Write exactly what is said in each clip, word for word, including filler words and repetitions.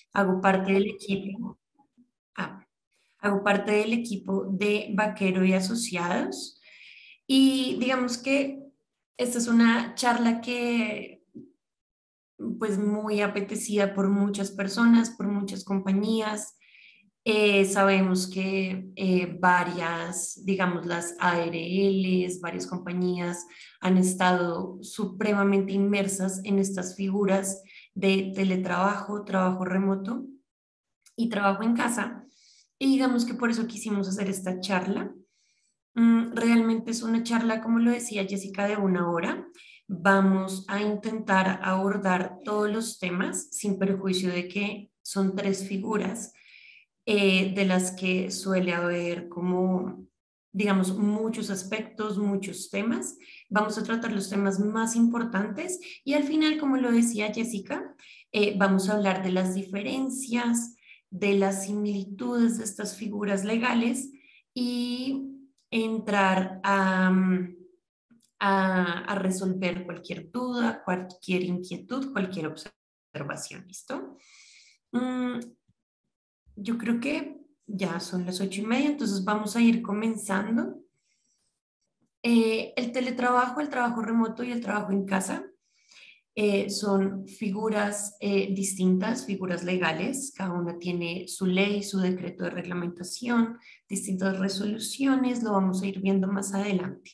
Hago parte del equipo, ah, hago parte del equipo de Vaquero y Asociados y digamos que esta es una charla que pues muy apetecida por muchas personas, por muchas compañías. Eh, sabemos que eh, varias, digamos, las A R Ls, varias compañías han estado supremamente inmersas en estas figuras de teletrabajo, trabajo remoto y trabajo en casa. Y digamos que por eso quisimos hacer esta charla. Mm, realmente es una charla, como lo decía Jessica, de una hora. Vamos a intentar abordar todos los temas sin perjuicio de que son tres figuras eh, de las que suele haber como, digamos, muchos aspectos, muchos temas. Vamos a tratar los temas más importantes y al final, como lo decía Jessica, eh, vamos a hablar de las diferencias, de las similitudes de estas figuras legales y entrar a, a, a resolver cualquier duda, cualquier inquietud, cualquier observación. ¿Listo? Mm, yo creo que ya son las ocho y media, entonces vamos a ir comenzando. Eh, el teletrabajo, el trabajo remoto y el trabajo en casa eh, son figuras eh, distintas, figuras legales. Cada una tiene su ley, su decreto de reglamentación, distintas resoluciones, lo vamos a ir viendo más adelante.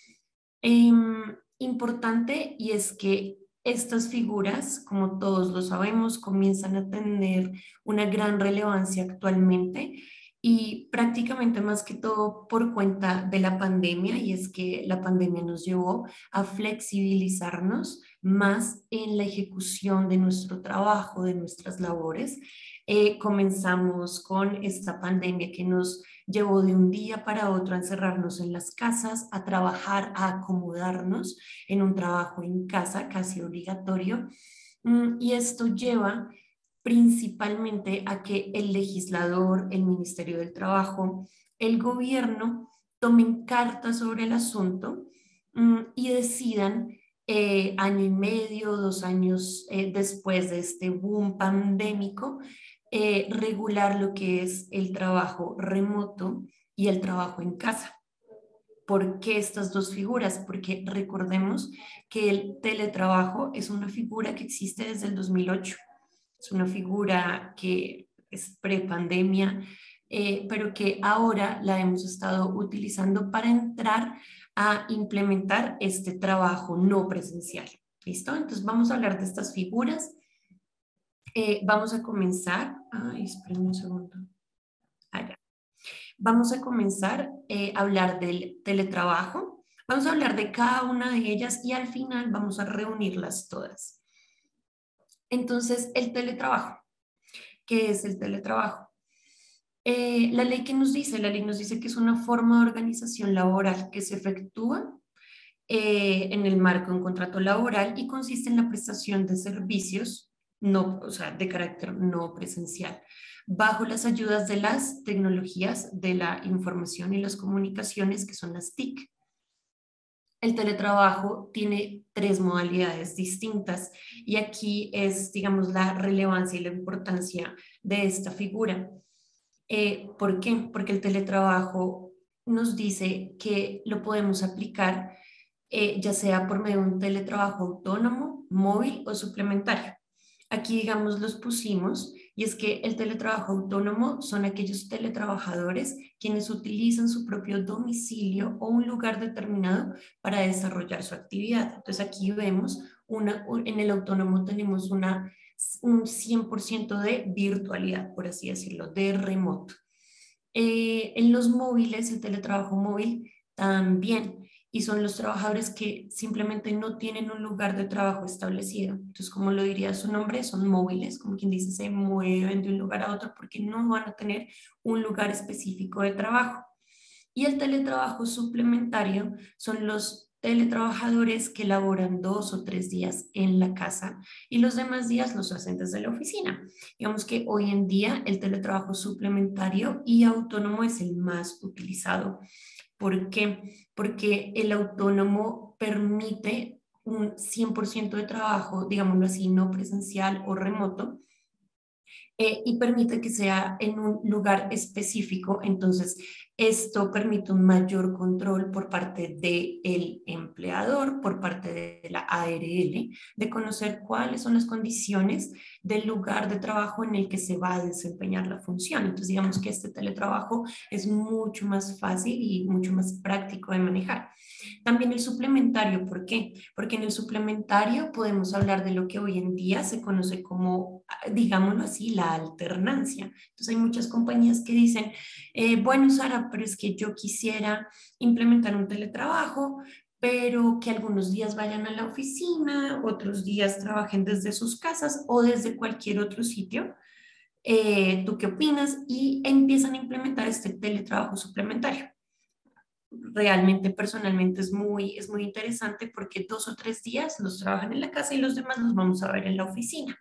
Em, importante y es que estas figuras, como todos lo sabemos, comienzan a tener una gran relevancia actualmente y prácticamente más que todo por cuenta de la pandemia, y es que la pandemia nos llevó a flexibilizarnos más en la ejecución de nuestro trabajo, de nuestras labores. Eh, comenzamos con esta pandemia que nos llevó de un día para otro a encerrarnos en las casas, a trabajar, a acomodarnos en un trabajo en casa casi obligatorio. Mm, Y esto lleva principalmente a que el legislador, el Ministerio del Trabajo, el gobierno tomen cartas sobre el asunto mm, y decidan eh, año y medio, dos años eh, después de este boom pandémico, eh, regular lo que es el trabajo remoto y el trabajo en casa. ¿Por qué estas dos figuras? Porque recordemos que el teletrabajo es una figura que existe desde el dos mil ocho. Es una figura que es prepandemia, eh, pero que ahora la hemos estado utilizando para entrar a implementar este trabajo no presencial. ¿Listo? Entonces vamos a hablar de estas figuras. Eh, vamos a comenzar. Ay, esperen un segundo. Allá. Vamos a comenzar eh, a hablar del teletrabajo. Vamos a hablar de cada una de ellas y al final vamos a reunirlas todas. Entonces, el teletrabajo. ¿Qué es el teletrabajo? Eh, la ley que nos dice, la ley nos dice que es una forma de organización laboral que se efectúa eh, en el marco de un contrato laboral y consiste en la prestación de servicios no, o sea, de carácter no presencial, bajo las ayudas de las tecnologías de la información y las comunicaciones, que son las T I C. El teletrabajo tiene tres modalidades distintas y aquí es, digamos, la relevancia y la importancia de esta figura. Eh, ¿por qué? Porque el teletrabajo nos dice que lo podemos aplicar eh, ya sea por medio de un teletrabajo autónomo, móvil o suplementario. Aquí, digamos, los pusimos y es que el teletrabajo autónomo son aquellos teletrabajadores quienes utilizan su propio domicilio o un lugar determinado para desarrollar su actividad. Entonces aquí vemos, una, en el autónomo tenemos una, un cien por ciento de virtualidad, por así decirlo, de remoto. Eh, en los móviles, el teletrabajo móvil también, y son los trabajadores que simplemente no tienen un lugar de trabajo establecido. Entonces, como lo diría su nombre, son móviles, como quien dice, se mueven de un lugar a otro porque no van a tener un lugar específico de trabajo. Y el teletrabajo suplementario son los teletrabajadores que laboran dos o tres días en la casa y los demás días los hacen desde la oficina. Digamos que hoy en día el teletrabajo suplementario y autónomo es el más utilizado. ¿Por qué? Porque el autónomo permite un cien por ciento de trabajo, digámoslo así, no presencial o remoto, eh, y permite que sea en un lugar específico. Entonces, esto permite un mayor control por parte del empleador, por parte de la A R L, de conocer cuáles son las condiciones del lugar de trabajo en el que se va a desempeñar la función. Entonces, digamos que este teletrabajo es mucho más fácil y mucho más práctico de manejar. También el suplementario, ¿por qué? Porque en el suplementario podemos hablar de lo que hoy en día se conoce como, digámoslo así, la alternancia. Entonces hay muchas compañías que dicen, eh, bueno, Sara, pero es que yo quisiera implementar un teletrabajo, pero que algunos días vayan a la oficina, otros días trabajen desde sus casas o desde cualquier otro sitio. Eh, ¿tú qué opinas? Y empiezan a implementar este teletrabajo suplementario. Realmente personalmente es muy, es muy interesante porque dos o tres días los trabajan en la casa y los demás los vamos a ver en la oficina.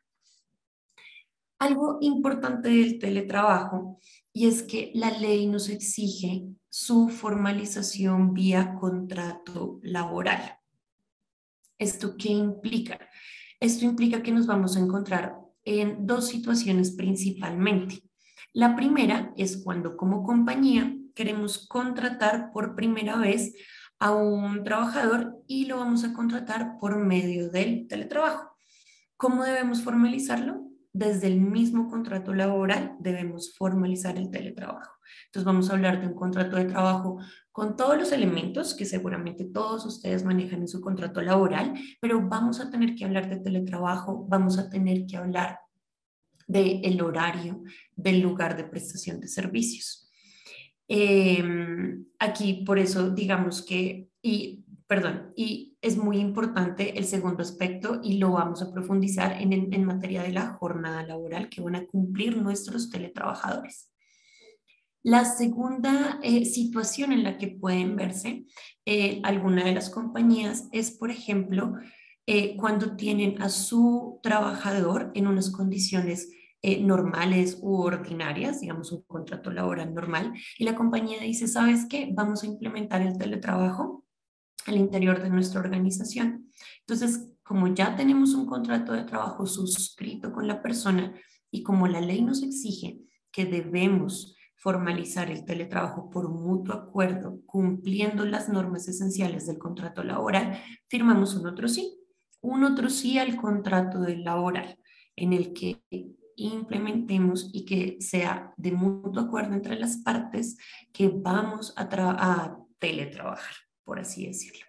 Algo importante del teletrabajo y es que la ley nos exige su formalización vía contrato laboral. ¿Esto qué implica? Esto implica que nos vamos a encontrar en dos situaciones principalmente. La primera es cuando como compañía queremos contratar por primera vez a un trabajador y lo vamos a contratar por medio del teletrabajo. ¿Cómo debemos formalizarlo? Desde el mismo contrato laboral debemos formalizar el teletrabajo. Entonces vamos a hablar de un contrato de trabajo con todos los elementos que seguramente todos ustedes manejan en su contrato laboral, pero vamos a tener que hablar de teletrabajo, vamos a tener que hablar del horario, del lugar de prestación de servicios. Eh, aquí por eso digamos que, y perdón, y es muy importante el segundo aspecto y lo vamos a profundizar en, en, en materia de la jornada laboral que van a cumplir nuestros teletrabajadores. La segunda eh, situación en la que pueden verse eh, alguna de las compañías es, por ejemplo, eh, cuando tienen a su trabajador en unas condiciones eh, normales u ordinarias, digamos un contrato laboral normal, y la compañía dice, ¿sabes qué? Vamos a implementar el teletrabajo al interior de nuestra organización. Entonces, como ya tenemos un contrato de trabajo suscrito con la persona y como la ley nos exige que debemos formalizar el teletrabajo por mutuo acuerdo, cumpliendo las normas esenciales del contrato laboral, firmamos un otro sí, un otro sí al contrato del laboral, en el que implementemos y que sea de mutuo acuerdo entre las partes que vamos a, a teletrabajar, por así decirlo.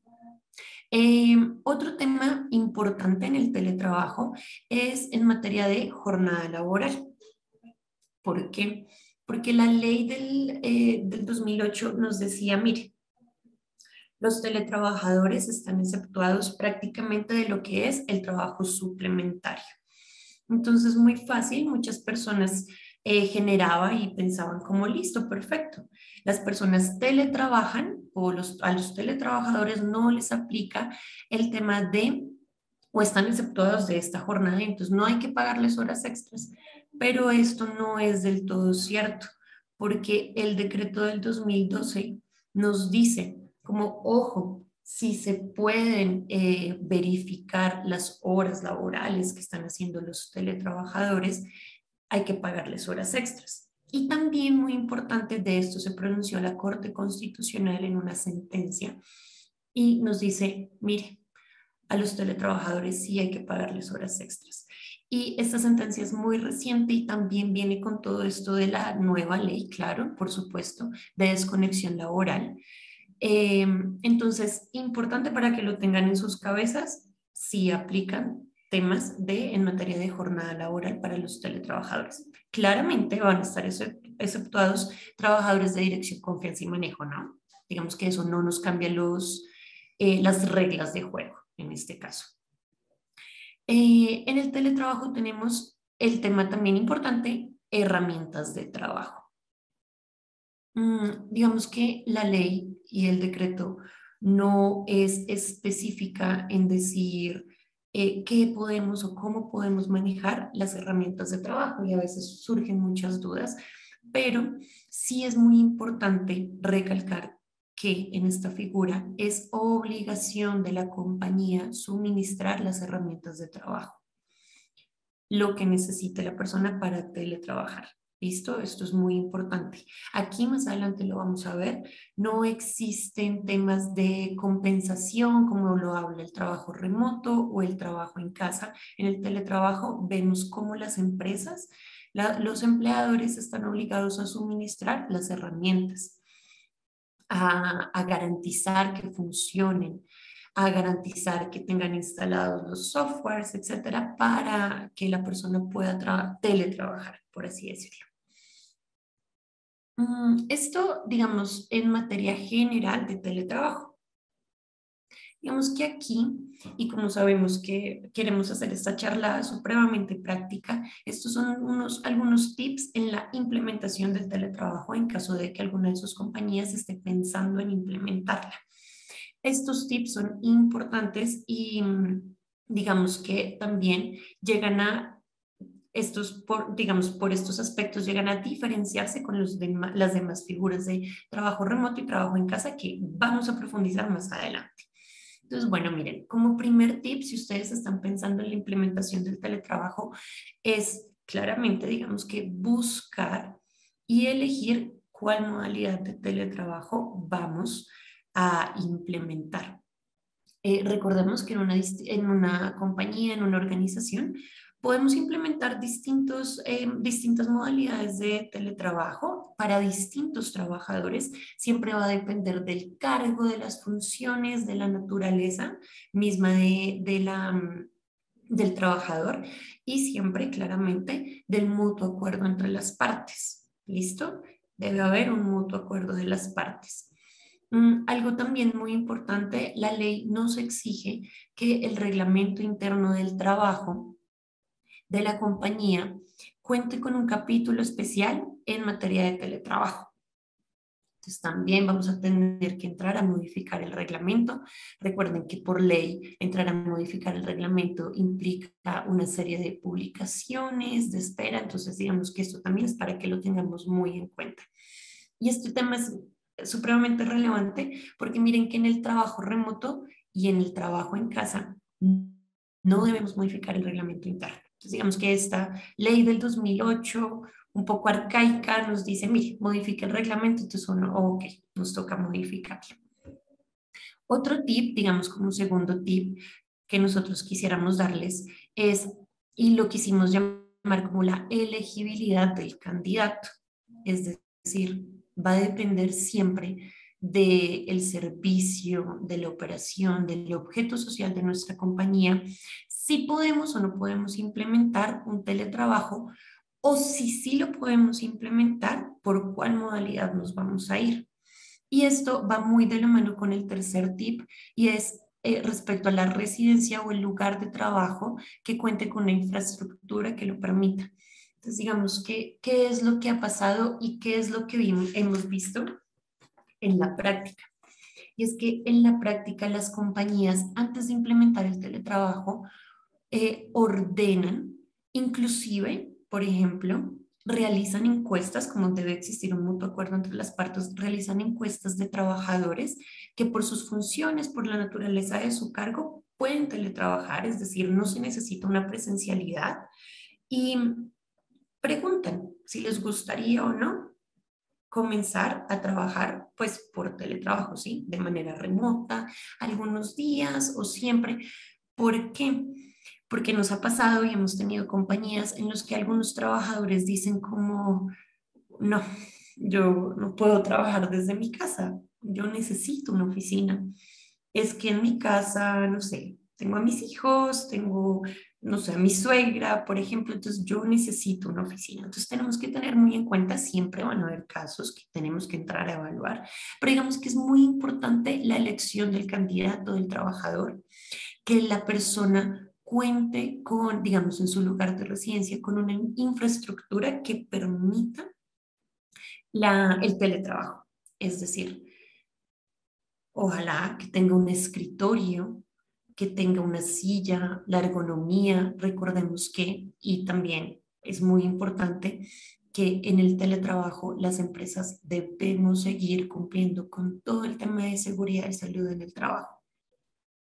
Eh, otro tema importante en el teletrabajo es en materia de jornada laboral. ¿Por qué? Porque la ley del, eh, del dos mil ocho nos decía, mire, los teletrabajadores están exceptuados prácticamente de lo que es el trabajo suplementario. Entonces, muy fácil, muchas personas eh, generaba y pensaban como, listo, perfecto. Las personas teletrabajan o los, a los teletrabajadores no les aplica el tema de o están exceptuados de esta jornada, entonces no hay que pagarles horas extras. Pero esto no es del todo cierto, porque el decreto del dos mil doce nos dice como, ojo, si se pueden eh, verificar las horas laborales que están haciendo los teletrabajadores, hay que pagarles horas extras. Y también muy importante de esto se pronunció la Corte Constitucional en una sentencia y nos dice, mire, a los teletrabajadores sí hay que pagarles horas extras. Y esta sentencia es muy reciente y también viene con todo esto de la nueva ley, claro, por supuesto, de desconexión laboral. Eh, entonces, importante para que lo tengan en sus cabezas, si aplican temas de, en materia de jornada laboral para los teletrabajadores. Claramente van a estar exceptuados trabajadores de dirección, confianza y manejo, ¿no? Digamos que eso no nos cambia los, eh, las reglas de juego en este caso. Eh, en el teletrabajo tenemos el tema también importante, herramientas de trabajo. Mm, digamos que la ley y el decreto no es específica en decir eh, qué podemos o cómo podemos manejar las herramientas de trabajo y a veces surgen muchas dudas, pero sí es muy importante recalcar que en esta figura es obligación de la compañía suministrar las herramientas de trabajo. lo que necesite la persona para teletrabajar. ¿Listo? Esto es muy importante. Aquí más adelante lo vamos a ver. No existen temas de compensación como lo habla el trabajo remoto o el trabajo en casa. En el teletrabajo vemos cómo las empresas, la- los empleadores están obligados a suministrar las herramientas, a, a garantizar que funcionen, a garantizar que tengan instalados los softwares, etcétera, para que la persona pueda tra- teletrabajar, por así decirlo. Mm, Esto, digamos, en materia general de teletrabajo. Digamos que aquí, y como sabemos que queremos hacer esta charla supremamente práctica, estos son unos, algunos tips en la implementación del teletrabajo en caso de que alguna de sus compañías esté pensando en implementarla. Estos tips son importantes y mm, digamos que también llegan a estos, por, digamos, por estos aspectos llegan a diferenciarse con los dema- las demás figuras de trabajo remoto y trabajo en casa que vamos a profundizar más adelante. Entonces, bueno, miren, como primer tip, si ustedes están pensando en la implementación del teletrabajo, es claramente, digamos que buscar y elegir cuál modalidad de teletrabajo vamos a implementar. Eh, recordemos que en una, dist- en una compañía, en una organización, podemos implementar distintos, eh, distintas modalidades de teletrabajo para distintos trabajadores. Siempre va a depender del cargo, de las funciones, de la naturaleza misma de, de la, mm, del trabajador y siempre claramente del mutuo acuerdo entre las partes. ¿Listo? Debe haber un mutuo acuerdo de las partes. Mm, algo también muy importante, la ley nos exige que el reglamento interno del trabajo de la compañía cuente con un capítulo especial en materia de teletrabajo. Entonces también vamos a tener que entrar a modificar el reglamento. Recuerden que por ley entrar a modificar el reglamento implica una serie de publicaciones, de espera, entonces digamos que esto también es para que lo tengamos muy en cuenta. Y este tema es supremamente relevante porque miren que en el trabajo remoto y en el trabajo en casa no debemos modificar el reglamento interno. Entonces, digamos que esta ley del dos mil ocho, un poco arcaica, nos dice, mire, modifique el reglamento, entonces uno, oh, ok, nos toca modificarlo. Otro tip, digamos como un segundo tip que nosotros quisiéramos darles es, y lo quisimos llamar como la elegibilidad del candidato. Es decir, va a depender siempre del servicio, de la operación, del objeto social de nuestra compañía, si podemos o no podemos implementar un teletrabajo o si sí lo podemos implementar, por cuál modalidad nos vamos a ir. Y esto va muy de la mano con el tercer tip y es eh, respecto a la residencia o el lugar de trabajo que cuente con una infraestructura que lo permita. Entonces, digamos que, ¿qué es lo que ha pasado y qué es lo que vimos, hemos visto en la práctica? Y es que en la práctica las compañías, antes de implementar el teletrabajo, eh, ordenan, inclusive, por ejemplo, realizan encuestas, como debe existir un mutuo acuerdo entre las partes, realizan encuestas de trabajadores que por sus funciones, por la naturaleza de su cargo, pueden teletrabajar, es decir, no se necesita una presencialidad y preguntan si les gustaría o no comenzar a trabajar pues por teletrabajo, ¿sí? De manera remota, algunos días o siempre. ¿Por qué? Porque nos ha pasado y hemos tenido compañías en los que algunos trabajadores dicen como, no, yo no puedo trabajar desde mi casa, yo necesito una oficina. Es que en mi casa, no sé, tengo a mis hijos, tengo, no sé, a mi suegra, por ejemplo, entonces yo necesito una oficina. Entonces tenemos que tener muy en cuenta, siempre van a haber casos que tenemos que entrar a evaluar, pero digamos que es muy importante la elección del candidato, del trabajador, que la persona cuente con, digamos, en su lugar de residencia, con una infraestructura que permita la, el teletrabajo. Es decir, ojalá que tenga un escritorio, que tenga una silla, la ergonomía. Recordemos que, y también es muy importante, que en el teletrabajo las empresas debemos seguir cumpliendo con todo el tema de seguridad y salud en el trabajo.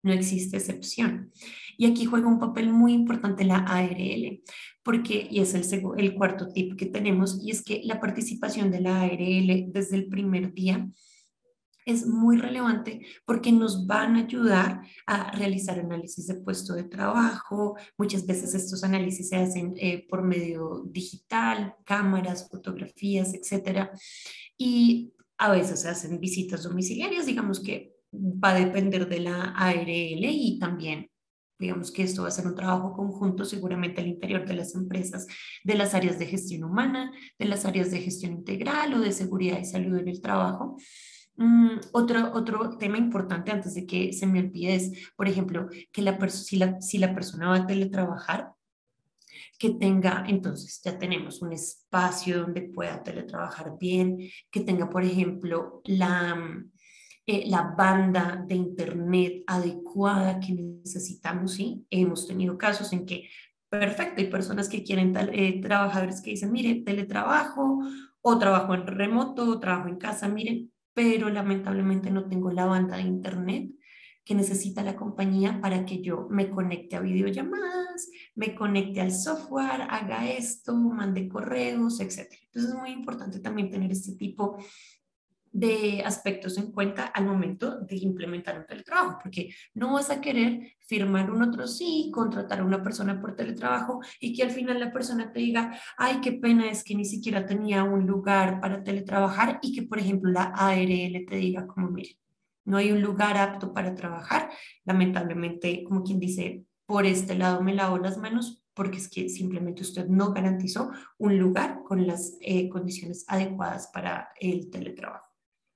no existe excepción. Y aquí juega un papel muy importante la A R L, porque, y es el, segu- el cuarto tip que tenemos, y es que la participación de la A R L desde el primer día es muy relevante porque nos van a ayudar a realizar análisis de puesto de trabajo. Muchas veces estos análisis se hacen eh, por medio digital, cámaras, fotografías, etcétera. Y a veces se hacen visitas domiciliarias, digamos que va a depender de la A R L y también. Digamos que esto va a ser un trabajo conjunto seguramente al interior de las empresas, de las áreas de gestión humana, de las áreas de gestión integral o de seguridad y salud en el trabajo. Mm, otro, otro tema importante antes de que se me olvide es, por ejemplo, que la perso- si la, si la persona va a teletrabajar, que tenga, entonces ya tenemos un espacio donde pueda teletrabajar bien, que tenga, por ejemplo, la, mm, eh, la banda de internet adecuada que necesitamos, ¿sí? Hemos tenido casos en que, perfecto, hay personas que quieren, tal- eh, trabajadores que dicen, mire, teletrabajo o trabajo en remoto o trabajo en casa, miren, pero lamentablemente no tengo la banda de internet que necesita la compañía para que yo me conecte a videollamadas, me conecte al software, haga esto, mande correos, etcétera. Entonces es muy importante también tener este tipo de aspectos en cuenta al momento de implementar un teletrabajo, porque no vas a querer firmar un otro sí, contratar a una persona por teletrabajo y que al final la persona te diga, ay, qué pena, es que ni siquiera tenía un lugar para teletrabajar y que, por ejemplo, la A R L te diga como, mire, no hay un lugar apto para trabajar, lamentablemente, como quien dice, por este lado me lavo las manos porque es que simplemente usted no garantizó un lugar con las eh, condiciones adecuadas para el teletrabajo.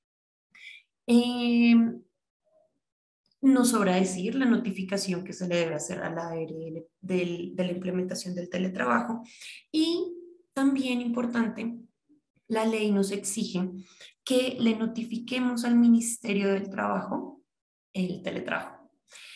Eh, no sobra decir la notificación que se le debe hacer a la A R L del- de la implementación del teletrabajo. Y también importante, la ley nos exige que le notifiquemos al Ministerio del Trabajo el teletrabajo.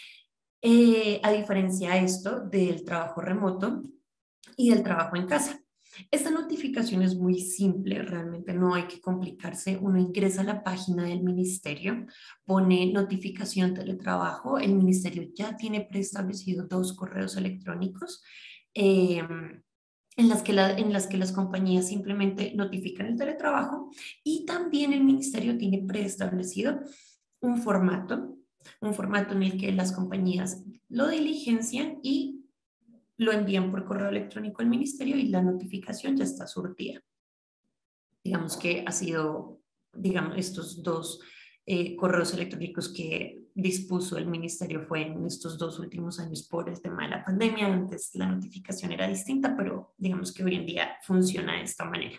Eh, a diferencia de esto del trabajo remoto y del trabajo en casa. Esta notificación es muy simple, realmente no hay que complicarse. Uno ingresa a la página del ministerio, pone notificación teletrabajo. El ministerio ya tiene preestablecido dos correos electrónicos eh, en las que la- en las que las compañías simplemente notifican el teletrabajo y también el ministerio tiene preestablecido un formato, un formato en el que las compañías lo diligencian y lo envían por correo electrónico al ministerio y la notificación ya está surtida. Digamos que ha sido, digamos, estos dos eh, correos electrónicos que dispuso el ministerio fue en estos dos últimos años por el tema de la pandemia. Antes la notificación era distinta, pero digamos que hoy en día funciona de esta manera.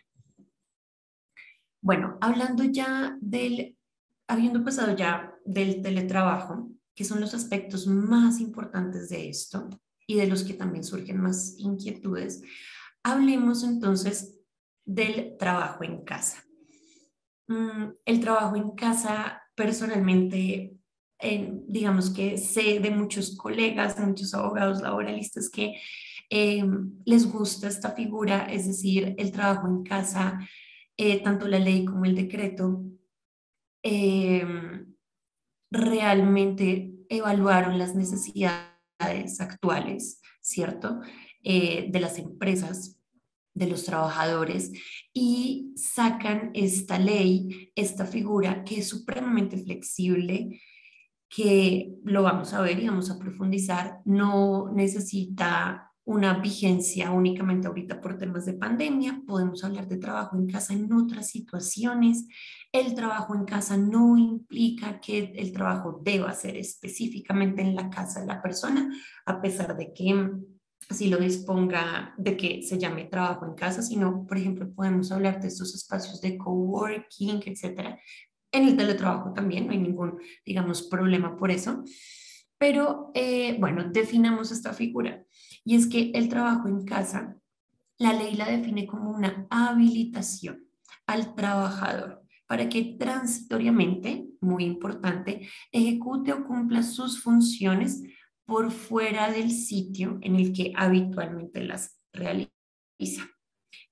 Bueno, hablando ya del, habiendo pasado ya del teletrabajo, que son los aspectos más importantes de esto y de los que también surgen más inquietudes, hablemos entonces del trabajo en casa. Mm, el trabajo en casa, personalmente, eh, digamos que sé de muchos colegas, de muchos abogados laboralistas que eh, les gusta esta figura, es decir, el trabajo en casa, eh, tanto la ley como el decreto, eh, realmente evaluaron las necesidades actuales, ¿cierto? Eh, de las empresas, de los trabajadores y sacan esta ley, esta figura que es supremamente flexible, que lo vamos a ver y vamos a profundizar, no necesita una vigencia únicamente ahorita por temas de pandemia, podemos hablar de trabajo en casa en otras situaciones. El trabajo en casa no implica que el trabajo deba ser específicamente en la casa de la persona, a pesar de que así lo disponga de que se llame trabajo en casa, sino, por ejemplo, podemos hablar de estos espacios de coworking, etcétera. En el teletrabajo también no hay ningún, digamos, problema por eso. Pero eh, bueno, definamos esta figura. Y es que el trabajo en casa, la ley la define como una habilitación al trabajador para que transitoriamente, muy importante, ejecute o cumpla sus funciones por fuera del sitio en el que habitualmente las realiza.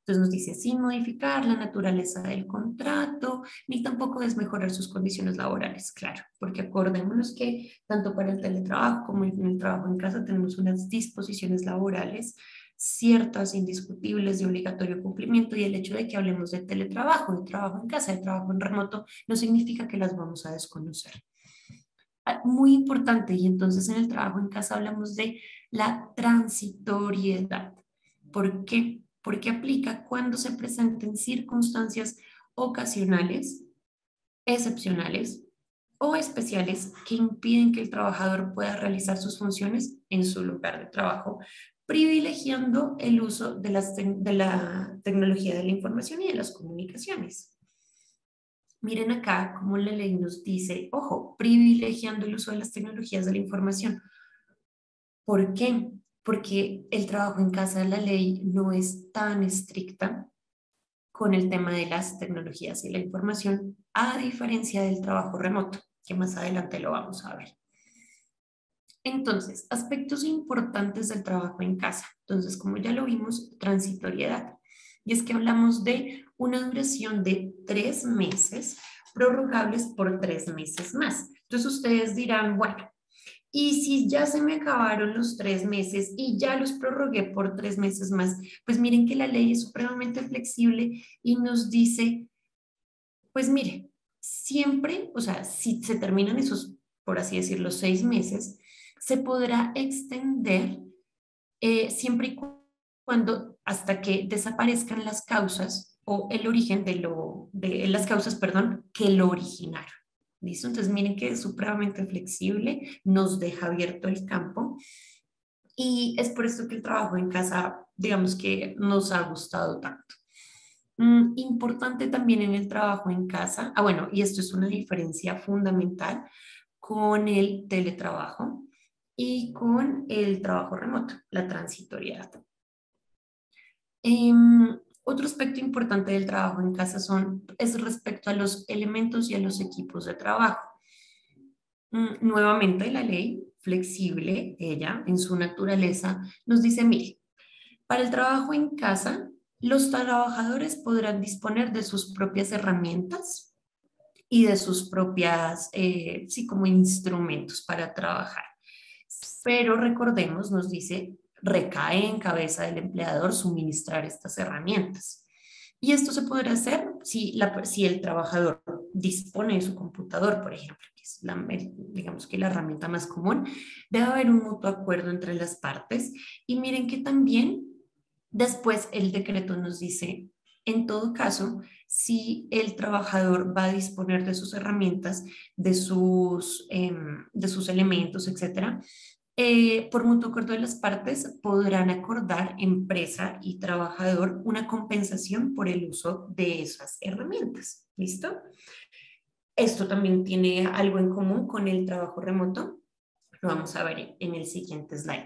Entonces nos dice, sin modificar la naturaleza del contrato, ni tampoco desmejorar sus condiciones laborales, claro, porque acordémonos que tanto para el teletrabajo como en el trabajo en casa tenemos unas disposiciones laborales ciertas, indiscutibles, de obligatorio cumplimiento, y el hecho de que hablemos de teletrabajo, de trabajo en casa, de trabajo en remoto, no significa que las vamos a desconocer. Ah, muy importante, y entonces en el trabajo en casa hablamos de la transitoriedad. ¿Por qué? Porque aplica cuando se presenten circunstancias ocasionales, excepcionales o especiales que impiden que el trabajador pueda realizar sus funciones en su lugar de trabajo, privilegiando el uso de, las de la tecnología de la información y de las comunicaciones. Miren acá cómo la ley nos dice, ojo, privilegiando el uso de las tecnologías de la información. ¿Por qué? Porque el trabajo en casa de la ley no es tan estricta con el tema de las tecnologías y la información, a diferencia del trabajo remoto, que más adelante lo vamos a ver. Entonces, aspectos importantes del trabajo en casa. Entonces, como ya lo vimos, transitoriedad. Y es que hablamos de una duración de tres meses prorrogables por tres meses más. Entonces, ustedes dirán, bueno, y si ya se me acabaron los tres meses y ya los prorrogué por tres meses más, pues miren que la ley es supremamente flexible y nos dice, pues mire, siempre, o sea, si se terminan esos, por así decirlo, seis meses, se podrá extender eh, siempre y cuando, hasta que desaparezcan las causas o el origen de lo, de las causas, perdón, que lo originaron. ¿Listo? Entonces miren que es supremamente flexible, nos deja abierto el campo y es por esto que el trabajo en casa, digamos que nos ha gustado tanto. Mm, importante también en el trabajo en casa, ah bueno, y esto es una diferencia fundamental con el teletrabajo y con el trabajo remoto, la transitoriedad. Em, otro aspecto importante del trabajo en casa son, es respecto a los elementos y a los equipos de trabajo. Mm, nuevamente, la ley flexible, ella, en su naturaleza, nos dice, mire, para el trabajo en casa, los trabajadores podrán disponer de sus propias herramientas y de sus propias, eh, sí, como instrumentos para trabajar. Pero recordemos, nos dice, recae en cabeza del empleador suministrar estas herramientas. Y esto se podrá hacer si, la, si el trabajador dispone de su computador, por ejemplo, que es la, digamos que la herramienta más común. Debe haber un mutuo acuerdo entre las partes. Y miren que también después el decreto nos dice, en todo caso, si el trabajador va a disponer de sus herramientas, de sus, eh, de sus elementos, etcétera, eh, por mutuo acuerdo de las partes podrán acordar empresa y trabajador una compensación por el uso de esas herramientas. ¿Listo? Esto también tiene algo en común con el trabajo remoto. Lo vamos a ver en el siguiente slide.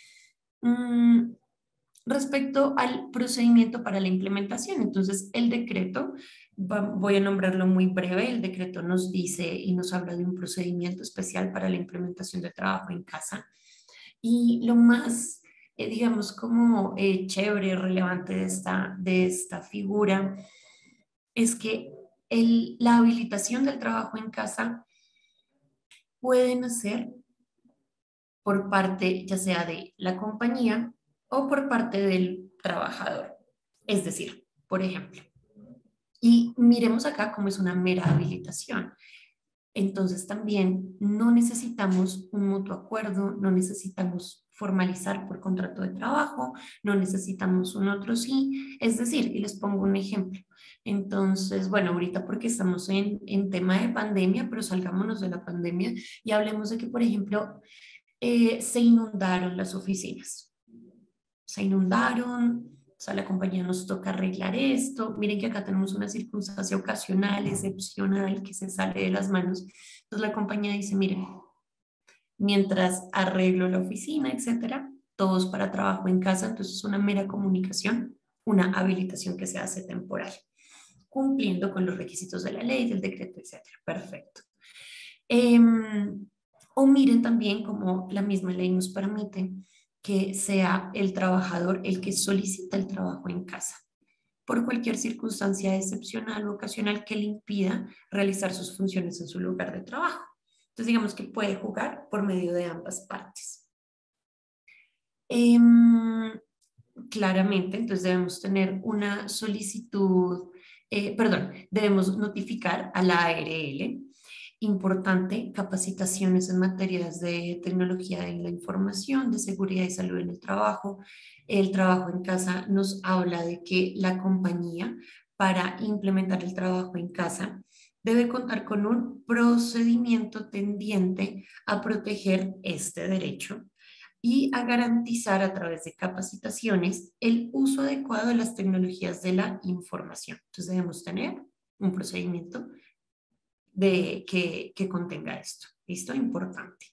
Mm, respecto al procedimiento para la implementación, entonces el decreto, va, voy a nombrarlo muy breve, el decreto nos dice y nos habla de un procedimiento especial para la implementación de trabajo en casa. Y lo más, eh, digamos, como eh, chévere, relevante de esta, de esta figura es que el, la habilitación del trabajo en casa puede nacer por parte ya sea de la compañía o por parte del trabajador. Es decir, por ejemplo, y miremos acá cómo es una mera habilitación. Entonces también no necesitamos un mutuo acuerdo, no necesitamos formalizar por contrato de trabajo, no necesitamos un otro sí. Es decir, y les pongo un ejemplo. Entonces, bueno, ahorita porque estamos en, en tema de pandemia, pero salgámonos de la pandemia y hablemos de que, por ejemplo, eh, se inundaron las oficinas. Se inundaron, o sea, la compañía nos toca arreglar esto. Miren que acá tenemos una circunstancia ocasional, excepcional, que se sale de las manos. Entonces la compañía dice, miren, mientras arreglo la oficina, etcétera, todos para trabajo en casa, entonces es una mera comunicación, una habilitación que se hace temporal, cumpliendo con los requisitos de la ley, del decreto, etcétera. Perfecto. Eh, o miren también como la misma ley nos permite que sea el trabajador el que solicita el trabajo en casa. por cualquier circunstancia excepcional o ocasional que le impida realizar sus funciones en su lugar de trabajo. Entonces, digamos que puede jugar por medio de ambas partes. Eh, claramente, entonces debemos tener una solicitud, eh, perdón, debemos notificar a la A R L. Importante, capacitaciones en materias de tecnología de la información, de seguridad y salud en el trabajo. El trabajo en casa nos habla de que la compañía, para implementar el trabajo en casa, debe contar con un procedimiento tendiente a proteger este derecho y a garantizar a través de capacitaciones el uso adecuado de las tecnologías de la información. Entonces debemos tener un procedimiento de, que, que contenga esto. ¿Listo? Importante.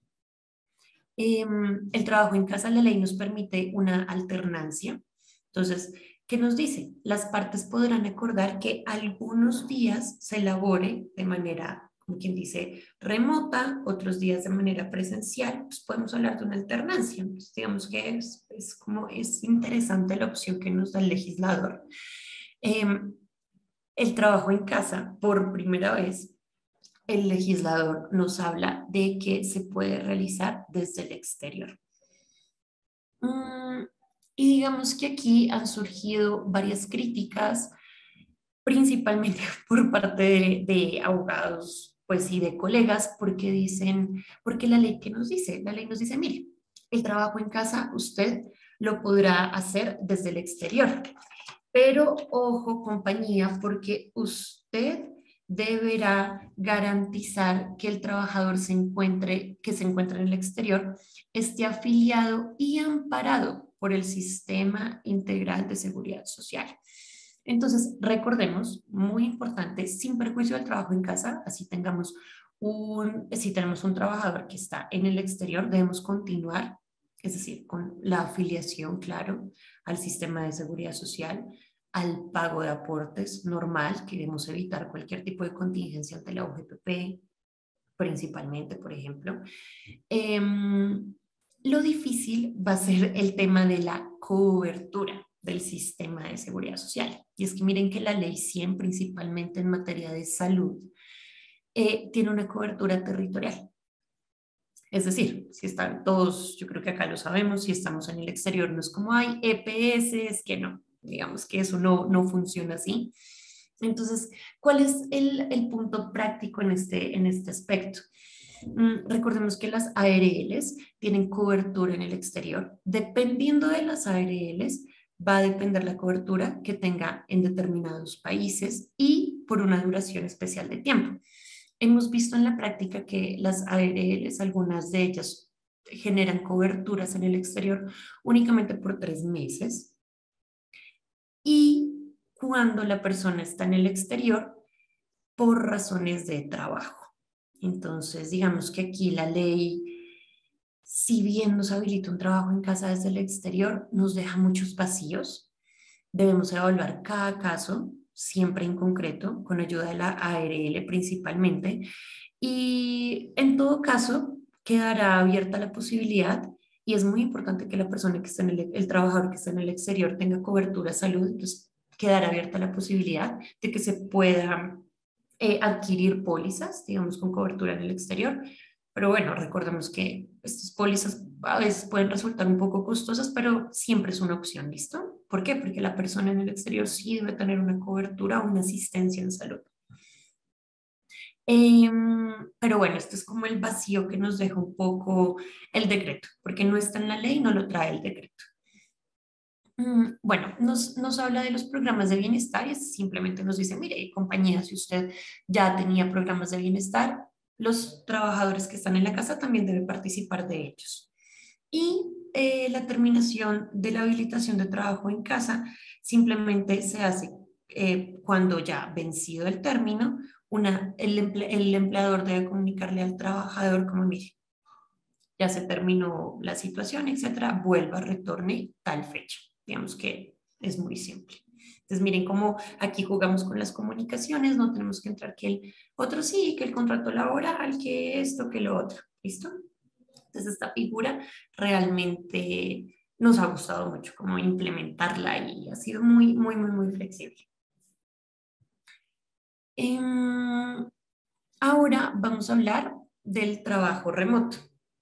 Eh, el trabajo en casa, la ley nos permite una alternancia. Entonces, ¿qué nos dice? Las partes podrán acordar que algunos días se elabore de manera, como quien dice, remota, otros días de manera presencial. Pues podemos hablar de una alternancia. Pues digamos que es, es como es interesante la opción que nos da el legislador. Eh, el trabajo en casa, por primera vez, el legislador nos habla de que se puede realizar desde el exterior. Mm, y digamos que aquí han surgido varias críticas, principalmente por parte de, de abogados, pues y de colegas, porque dicen, porque la ley que nos dice, la ley nos dice, mire, el trabajo en casa usted lo podrá hacer desde el exterior, pero ojo compañía, porque usted deberá garantizar que el trabajador se encuentre, que se encuentra en el exterior, esté afiliado y amparado por el Sistema Integral de Seguridad Social. Entonces, recordemos, muy importante, sin perjuicio del trabajo en casa, así tengamos un, si tenemos un trabajador que está en el exterior, debemos continuar, es decir, con la afiliación, claro, al sistema de seguridad social, al pago de aportes normal, queremos evitar cualquier tipo de contingencia ante la U G P P, principalmente, por ejemplo. Eh, lo difícil va a ser el tema de la cobertura del sistema de seguridad social. Y es que miren que la ley cien, principalmente en materia de salud, eh, tiene una cobertura territorial. Es decir, si están todos, yo creo que acá lo sabemos, si estamos en el exterior, no es como hay E P S, es que no, digamos que eso no, no funciona así. Entonces, ¿cuál es el, el punto práctico en este, en este aspecto? Mm, recordemos que las A R Ls tienen cobertura en el exterior. Dependiendo de las A R Ls, va a depender la cobertura que tenga en determinados países y por una duración especial de tiempo. Hemos visto en la práctica que las A R Ls, algunas de ellas generan coberturas en el exterior únicamente por tres meses y cuando la persona está en el exterior por razones de trabajo. Entonces, digamos que aquí la ley, si bien nos habilita un trabajo en casa desde el exterior, nos deja muchos vacíos. Debemos evaluar cada caso, siempre en concreto, con ayuda de la A R L principalmente, y en todo caso, quedará abierta la posibilidad, y es muy importante que la persona que está en el, el trabajador que está en el exterior tenga cobertura de salud, entonces quedará abierta la posibilidad de que se pueda eh, adquirir pólizas, digamos, con cobertura en el exterior. Pero bueno, recordemos que estas pólizas a veces pueden resultar un poco costosas, pero siempre es una opción, ¿listo? ¿Por qué? Porque la persona en el exterior sí debe tener una cobertura o una asistencia en salud. Eh, pero bueno, esto es como el vacío que nos deja un poco el decreto, porque no está en la ley, no lo trae el decreto. Mm, bueno, nos, nos habla de los programas de bienestar y simplemente nos dice, mire, compañía, si usted ya tenía programas de bienestar, los trabajadores que están en la casa también deben participar de ellos. Y eh, la terminación de la habilitación de trabajo en casa simplemente se hace eh, cuando ya vencido el término, una, el, emple, el empleador debe comunicarle al trabajador como, mire, ya se terminó la situación, etcétera, vuelva, retorne tal fecha. Digamos que es muy simple. Entonces, miren cómo aquí jugamos con las comunicaciones, no tenemos que entrar que el otro sí, que el contrato laboral, que esto, que lo otro. ¿Listo? Entonces, esta figura realmente nos ha gustado mucho como implementarla y ha sido muy, muy, muy, muy flexible. Em, Ahora vamos a hablar del trabajo remoto.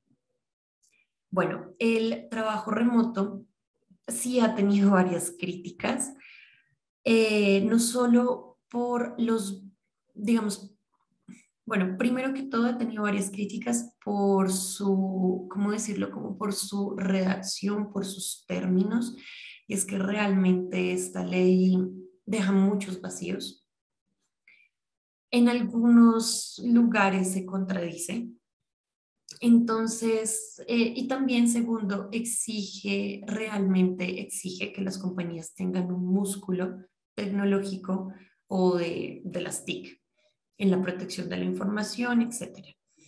Bueno, el trabajo remoto sí ha tenido varias críticas, eh, no solo por los, digamos, bueno, primero que todo ha tenido varias críticas por su, ¿cómo decirlo? Como por su redacción, por sus términos, y es que realmente esta ley deja muchos vacíos. En algunos lugares se contradice. Entonces, eh, y también segundo, exige, realmente exige que las compañías tengan un músculo tecnológico o de, de las T I C en la protección de la información, etcétera.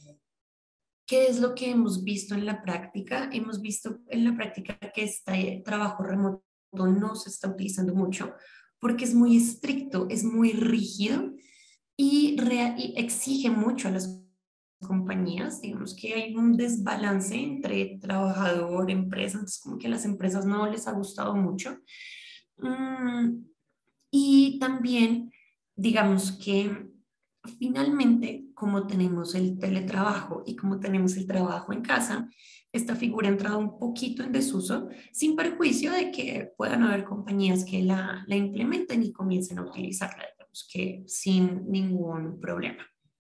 ¿Qué es lo que hemos visto en la práctica? Hemos visto en la práctica que este trabajo remoto no se está utilizando mucho porque es muy estricto, es muy rígido y, rea- y exige mucho a las compañías. Digamos que hay un desbalance entre trabajador, empresa, entonces como que a las empresas no les ha gustado mucho. Mm, y también, digamos que finalmente, como tenemos el teletrabajo y como tenemos el trabajo en casa, esta figura ha entrado un poquito en desuso, sin perjuicio de que puedan haber compañías que la, la implementen y comiencen a utilizarla, digamos que sin ningún problema.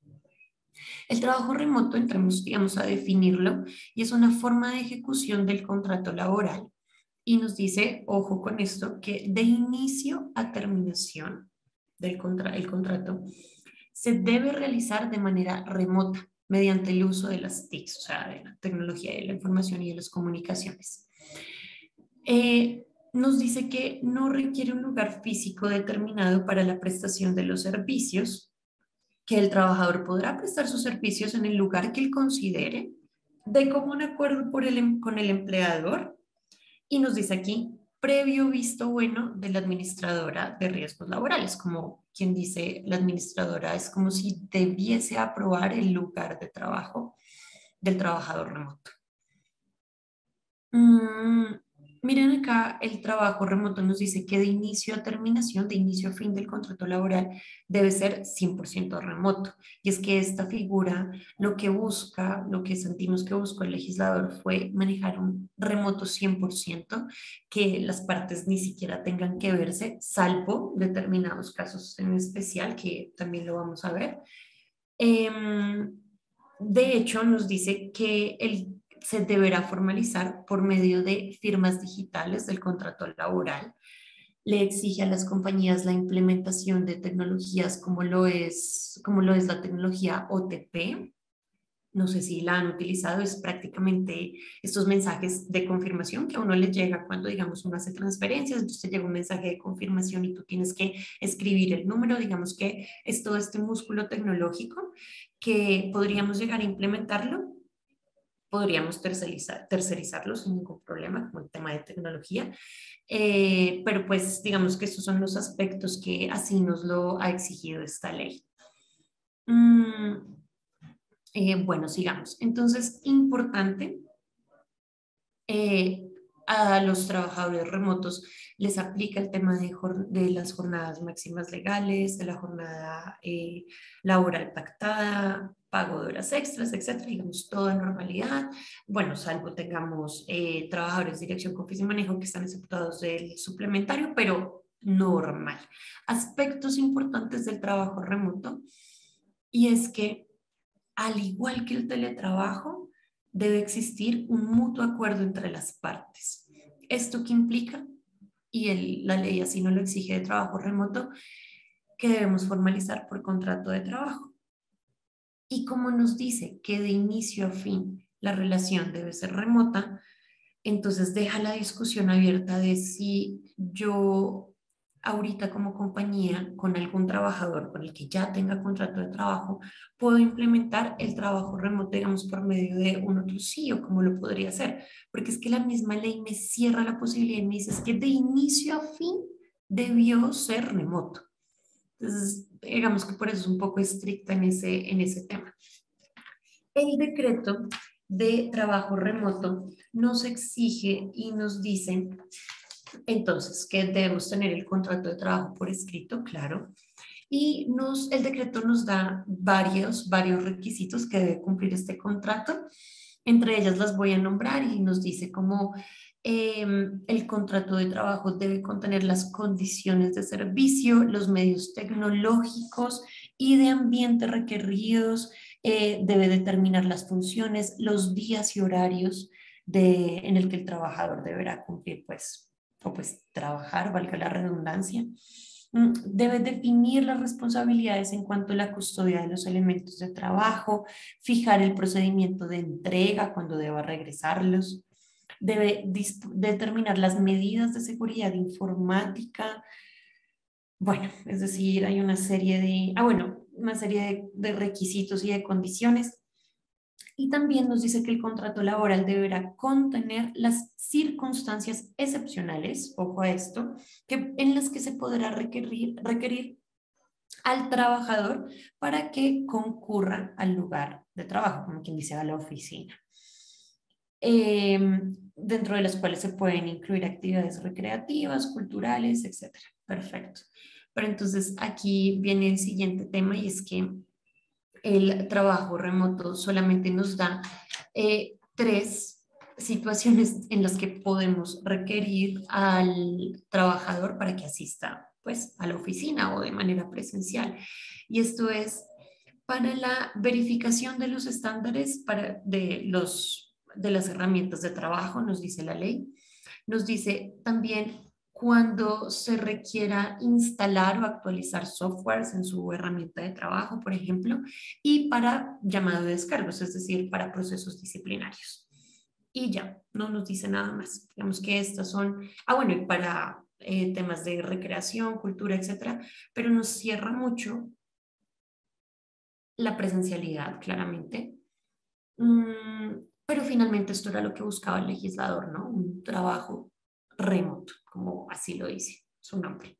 El trabajo remoto, entremos, digamos, a definirlo, y es una forma de ejecución del contrato laboral. Y nos dice, ojo con esto, que de inicio a terminación del contra el contrato se debe realizar de manera remota mediante el uso de las T I Cs, o sea, de la tecnología de la información y de las comunicaciones. Eh, nos dice que no requiere un lugar físico determinado para la prestación de los servicios, que el trabajador podrá prestar sus servicios en el lugar que él considere, de común acuerdo por el, em, con el empleador, y nos dice aquí, previo visto bueno de la administradora de riesgos laborales, como quien dice, la administradora es como si debiese aprobar el lugar de trabajo del trabajador remoto. Mm, miren acá, el trabajo remoto nos dice que de inicio a terminación, de inicio a fin del contrato laboral, debe ser cien por ciento remoto. Y es que esta figura lo que busca, lo que sentimos que buscó el legislador fue manejar un remoto cien por ciento, que las partes ni siquiera tengan que verse, salvo determinados casos en especial, que también lo vamos a ver. Em, de hecho, nos dice que el, se deberá formalizar por medio de firmas digitales del contrato laboral. Le exige a las compañías la implementación de tecnologías como lo es, como lo es la tecnología O T P. No sé si la han utilizado, es prácticamente estos mensajes de confirmación que a uno le llega cuando, digamos, uno hace transferencias, entonces te llega un mensaje de confirmación y tú tienes que escribir el número, digamos que es todo este músculo tecnológico que podríamos llegar a implementarlo, podríamos tercerizar, tercerizarlo sin ningún problema, como el tema de tecnología, eh, pero pues digamos que estos son los aspectos que así nos lo ha exigido esta ley. Mm, eh, bueno, sigamos. Entonces, importante, eh, a los trabajadores remotos les aplica el tema de, jor- de las jornadas máximas legales, de la jornada eh, laboral pactada, pago de horas extras, etcétera, digamos, toda normalidad. Bueno, salvo tengamos eh, trabajadores de dirección, confis y manejo que están exceptuados del suplementario, pero normal. Aspectos importantes del trabajo remoto, y es que al igual que el teletrabajo, debe existir un mutuo acuerdo entre las partes. ¿Esto qué implica? Y el- la ley así no lo exige de trabajo remoto, que debemos formalizar por contrato de trabajo. Y como nos dice que de inicio a fin la relación debe ser remota, entonces deja la discusión abierta de si yo ahorita como compañía con algún trabajador con el que ya tenga contrato de trabajo, puedo implementar el trabajo remoto, digamos, por medio de un otro sí o cómo lo podría hacer. Porque es que la misma ley me cierra la posibilidad y me dice es que de inicio a fin debió ser remoto. Entonces, digamos que por eso es un poco estricta en ese, en ese tema. El decreto de trabajo remoto nos exige y nos dice entonces que debemos tener el contrato de trabajo por escrito, claro, y nos, el decreto nos da varios, varios requisitos que debe cumplir este contrato. Entre ellas las voy a nombrar y nos dice cómo eh, el contrato de trabajo debe contener las condiciones de servicio, los medios tecnológicos y de ambiente requeridos, eh, debe determinar las funciones, los días y horarios de, en el que el trabajador deberá cumplir, pues, o pues trabajar, valga la redundancia. Mm, Debe definir las responsabilidades en cuanto a la custodia de los elementos de trabajo, fijar el procedimiento de entrega cuando deba regresarlos, debe determinar las medidas de seguridad informática. Bueno, es decir, hay una serie de, ah, bueno, una serie de, de requisitos y de condiciones. Y también nos dice que el contrato laboral deberá contener las circunstancias excepcionales, ojo a esto, que, en las que se podrá requerir, requerir al trabajador para que concurra al lugar de trabajo, como quien dice, a la oficina. Eh, dentro de las cuales se pueden incluir actividades recreativas, culturales, etcétera. Perfecto. Pero entonces aquí viene el siguiente tema y es que el trabajo remoto solamente nos da eh, tres situaciones en las que podemos requerir al trabajador para que asista pues a la oficina o de manera presencial. Y esto es para la verificación de los estándares para, de, los, de las herramientas de trabajo, nos dice la ley. Nos dice también cuando se requiera instalar o actualizar softwares en su herramienta de trabajo, por ejemplo, y para llamado de descargos, es decir, para procesos disciplinarios. Y ya, no nos dice nada más. Digamos que estas son, ah, bueno, y para eh, temas de recreación, cultura, etcétera, pero nos cierra mucho la presencialidad, claramente. Mm, pero finalmente esto era lo que buscaba el legislador, ¿no? Un trabajo remoto, como así lo dice su nombre.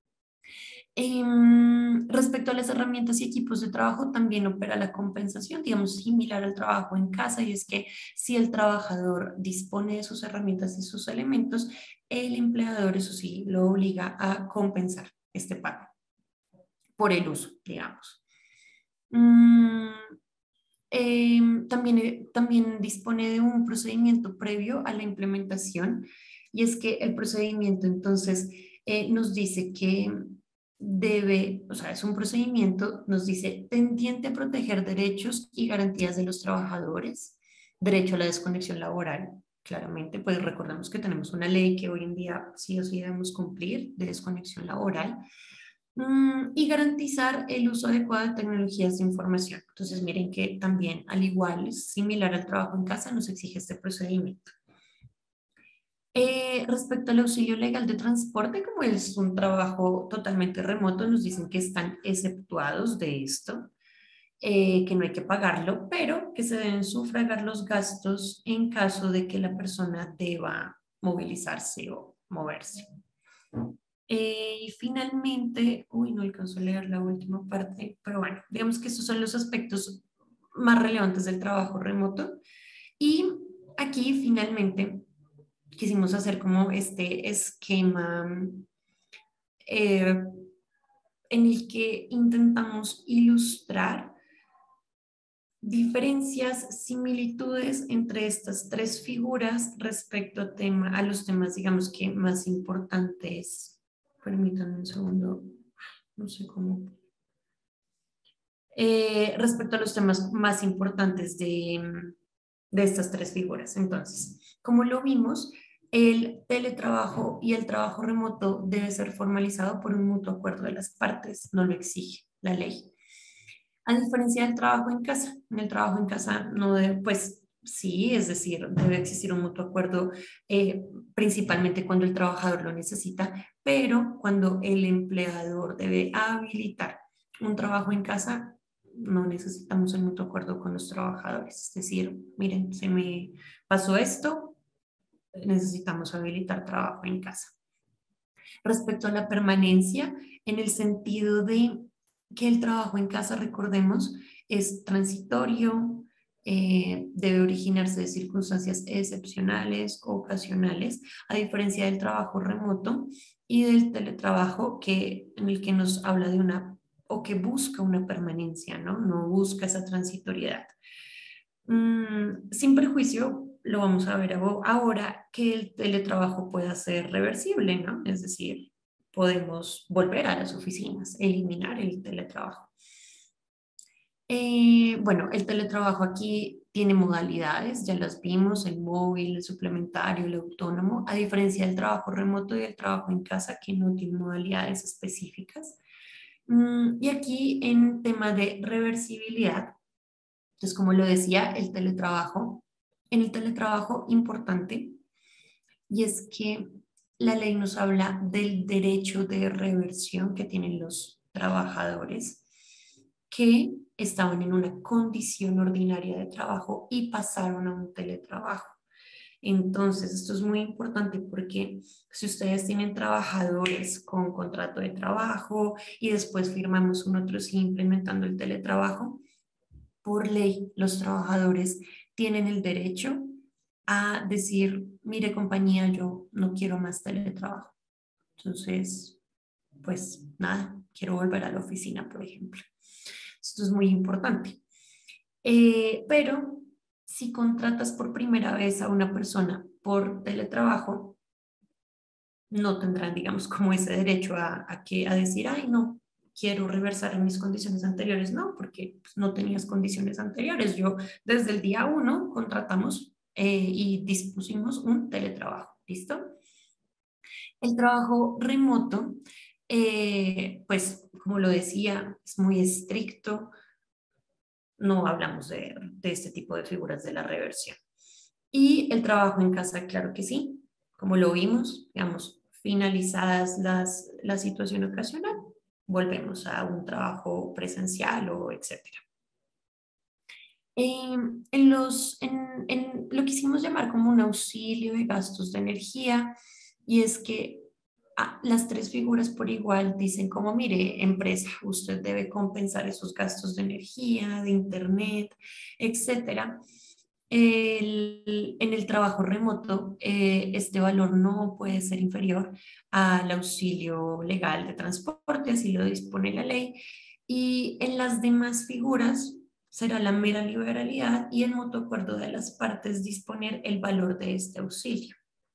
Em, respecto a las herramientas y equipos de trabajo, también opera la compensación, digamos, similar al trabajo en casa, y es que si el trabajador dispone de sus herramientas y sus elementos, el empleador, eso sí, lo obliga a compensar este pago por el uso, digamos. Mm, eh, también, eh, también dispone de un procedimiento previo a la implementación, y es que el procedimiento entonces eh, nos dice que debe, o sea, es un procedimiento, nos dice, tendiente a proteger derechos y garantías de los trabajadores, derecho a la desconexión laboral. Claramente, pues recordemos que tenemos una ley que hoy en día sí o sí debemos cumplir de desconexión laboral. Mm, y garantizar el uso adecuado de tecnologías de información. Entonces, miren que también, al igual, similar al trabajo en casa, nos exige este procedimiento. Eh, respecto al auxilio legal de transporte, como es un trabajo totalmente remoto, nos dicen que están exceptuados de esto, eh, que no hay que pagarlo, pero que se deben sufragar los gastos en caso de que la persona deba movilizarse o moverse. Eh, y finalmente, uy, no alcanzo a leer la última parte, pero bueno, digamos que estos son los aspectos más relevantes del trabajo remoto. Y aquí finalmente quisimos hacer como este esquema eh, en el que intentamos ilustrar diferencias, similitudes entre estas tres figuras respecto a, tema, a los temas, digamos que más importantes. Permítanme un segundo, no sé cómo. Eh, respecto a los temas más importantes de, de estas tres figuras. Entonces, como lo vimos, el teletrabajo y el trabajo remoto debe ser formalizado por un mutuo acuerdo de las partes, no lo exige la ley. A diferencia del trabajo en casa, en el trabajo en casa no debe, pues sí, es decir, debe existir un mutuo acuerdo eh, principalmente cuando el trabajador lo necesita, pero cuando el empleador debe habilitar un trabajo en casa, no necesitamos el mutuo acuerdo con los trabajadores. Es decir, miren, se me pasó esto, necesitamos habilitar trabajo en casa. Respecto a la permanencia, en el sentido de que el trabajo en casa, recordemos, es transitorio, eh, debe originarse de circunstancias excepcionales o ocasionales, a diferencia del trabajo remoto y del teletrabajo que, en el que nos habla de una o que busca una permanencia, ¿no? No busca esa transitoriedad. Mm, sin perjuicio, lo vamos a ver abo- ahora que el teletrabajo pueda ser reversible, ¿no? Es decir, podemos volver a las oficinas, eliminar el teletrabajo. Eh, bueno, el teletrabajo aquí tiene modalidades, ya las vimos, el móvil, el suplementario, el autónomo, a diferencia del trabajo remoto y el trabajo en casa que no tiene modalidades específicas. Mm, y aquí en tema de reversibilidad, entonces como lo decía, el teletrabajo, en el teletrabajo importante, y es que la ley nos habla del derecho de reversión que tienen los trabajadores que estaban en una condición ordinaria de trabajo y pasaron a un teletrabajo. Entonces, esto es muy importante porque si ustedes tienen trabajadores con contrato de trabajo y después firmamos un otro sí implementando el teletrabajo, por ley los trabajadores tienen el derecho a decir, mire compañía, yo no quiero más teletrabajo. Entonces, pues nada, quiero volver a la oficina, por ejemplo. Esto es muy importante. Eh, pero si contratas por primera vez a una persona por teletrabajo, no tendrán, digamos, como ese derecho a, a, que, a decir, ay, no, quiero reversar en mis condiciones anteriores. No, porque pues, no tenías condiciones anteriores. Yo desde el día uno contratamos eh, y dispusimos un teletrabajo. ¿Listo? El trabajo remoto, eh, pues como lo decía, es muy estricto. No hablamos de, de este tipo de figuras de la reversión. Y el trabajo en casa, claro que sí, como lo vimos, digamos, finalizadas las, la situación ocasional, volvemos a un trabajo presencial o etcétera. Eh, en, los, en, en lo que hicimos llamar como un auxilio de gastos de energía, y es que ah, las tres figuras por igual dicen como, mire, empresa, usted debe compensar esos gastos de energía, de internet, etcétera. El- en el trabajo remoto, eh, este valor no puede ser inferior al auxilio legal de transporte, así lo dispone la ley. Y en las demás figuras será la mera liberalidad y el mutuo acuerdo de las partes disponer el valor de este auxilio.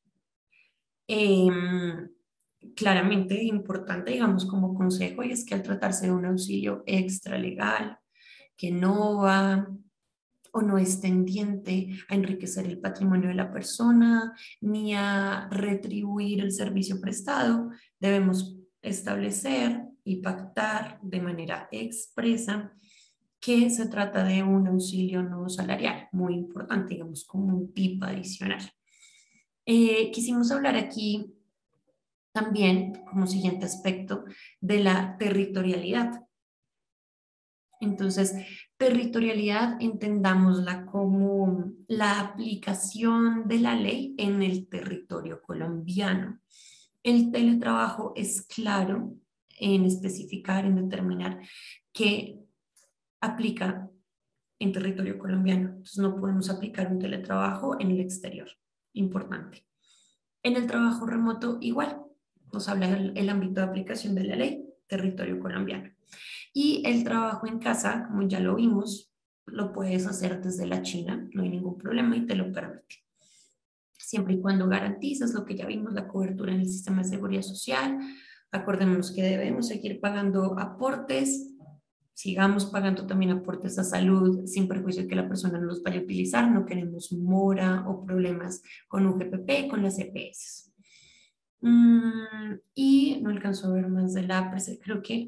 Em, Claramente importante, digamos, como consejo, y es que al tratarse de un auxilio extralegal, que no va o no es tendiente a enriquecer el patrimonio de la persona ni a retribuir el servicio prestado, debemos establecer y pactar de manera expresa que se trata de un auxilio no salarial, muy importante, digamos, como un tip adicional. Eh, quisimos hablar aquí también, como siguiente aspecto, de la territorialidad. Entonces, territorialidad, entendámosla como la aplicación de la ley en el territorio colombiano. El teletrabajo es claro en especificar, en determinar que aplica en territorio colombiano. Entonces, no podemos aplicar un teletrabajo en el exterior. Importante. En el trabajo remoto, igual, nos habla el, el ámbito de aplicación de la ley, territorio colombiano. Y el trabajo en casa, como ya lo vimos, lo puedes hacer desde la China, no hay ningún problema y te lo permite. Siempre y cuando garantizas lo que ya vimos, la cobertura en el sistema de seguridad social. Acordémonos que debemos seguir pagando aportes, sigamos pagando también aportes a salud sin perjuicio de que la persona no los vaya a utilizar. No queremos mora o problemas con U G P P, con las E P S. Mm, y no alcanzo a ver más de la presa. Creo que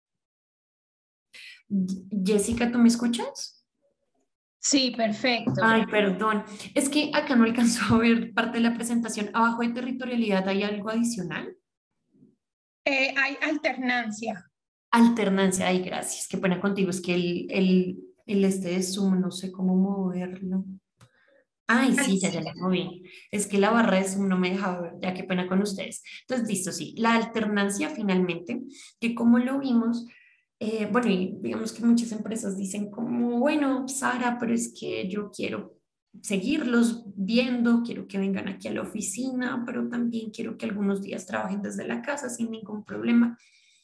Jessica, ¿tú me escuchas? Sí, perfecto. Ay, perdón. Es que acá no alcanzó a ver parte de la presentación. Abajo de territorialidad hay algo adicional. Eh, hay alternancia. Alternancia. Ay, gracias. Qué pena contigo. Es que el, el, el este de Zoom no sé cómo moverlo. Ay, Al- sí, ya, ya la moví. Es que la barra de Zoom no me dejaba ver. Ya, qué pena con ustedes. Entonces, listo, sí. La alternancia finalmente, que como lo vimos, Eh, bueno, y digamos que muchas empresas dicen como, bueno, Sara, pero es que yo quiero seguirlos viendo, quiero que vengan aquí a la oficina, pero también quiero que algunos días trabajen desde la casa sin ningún problema.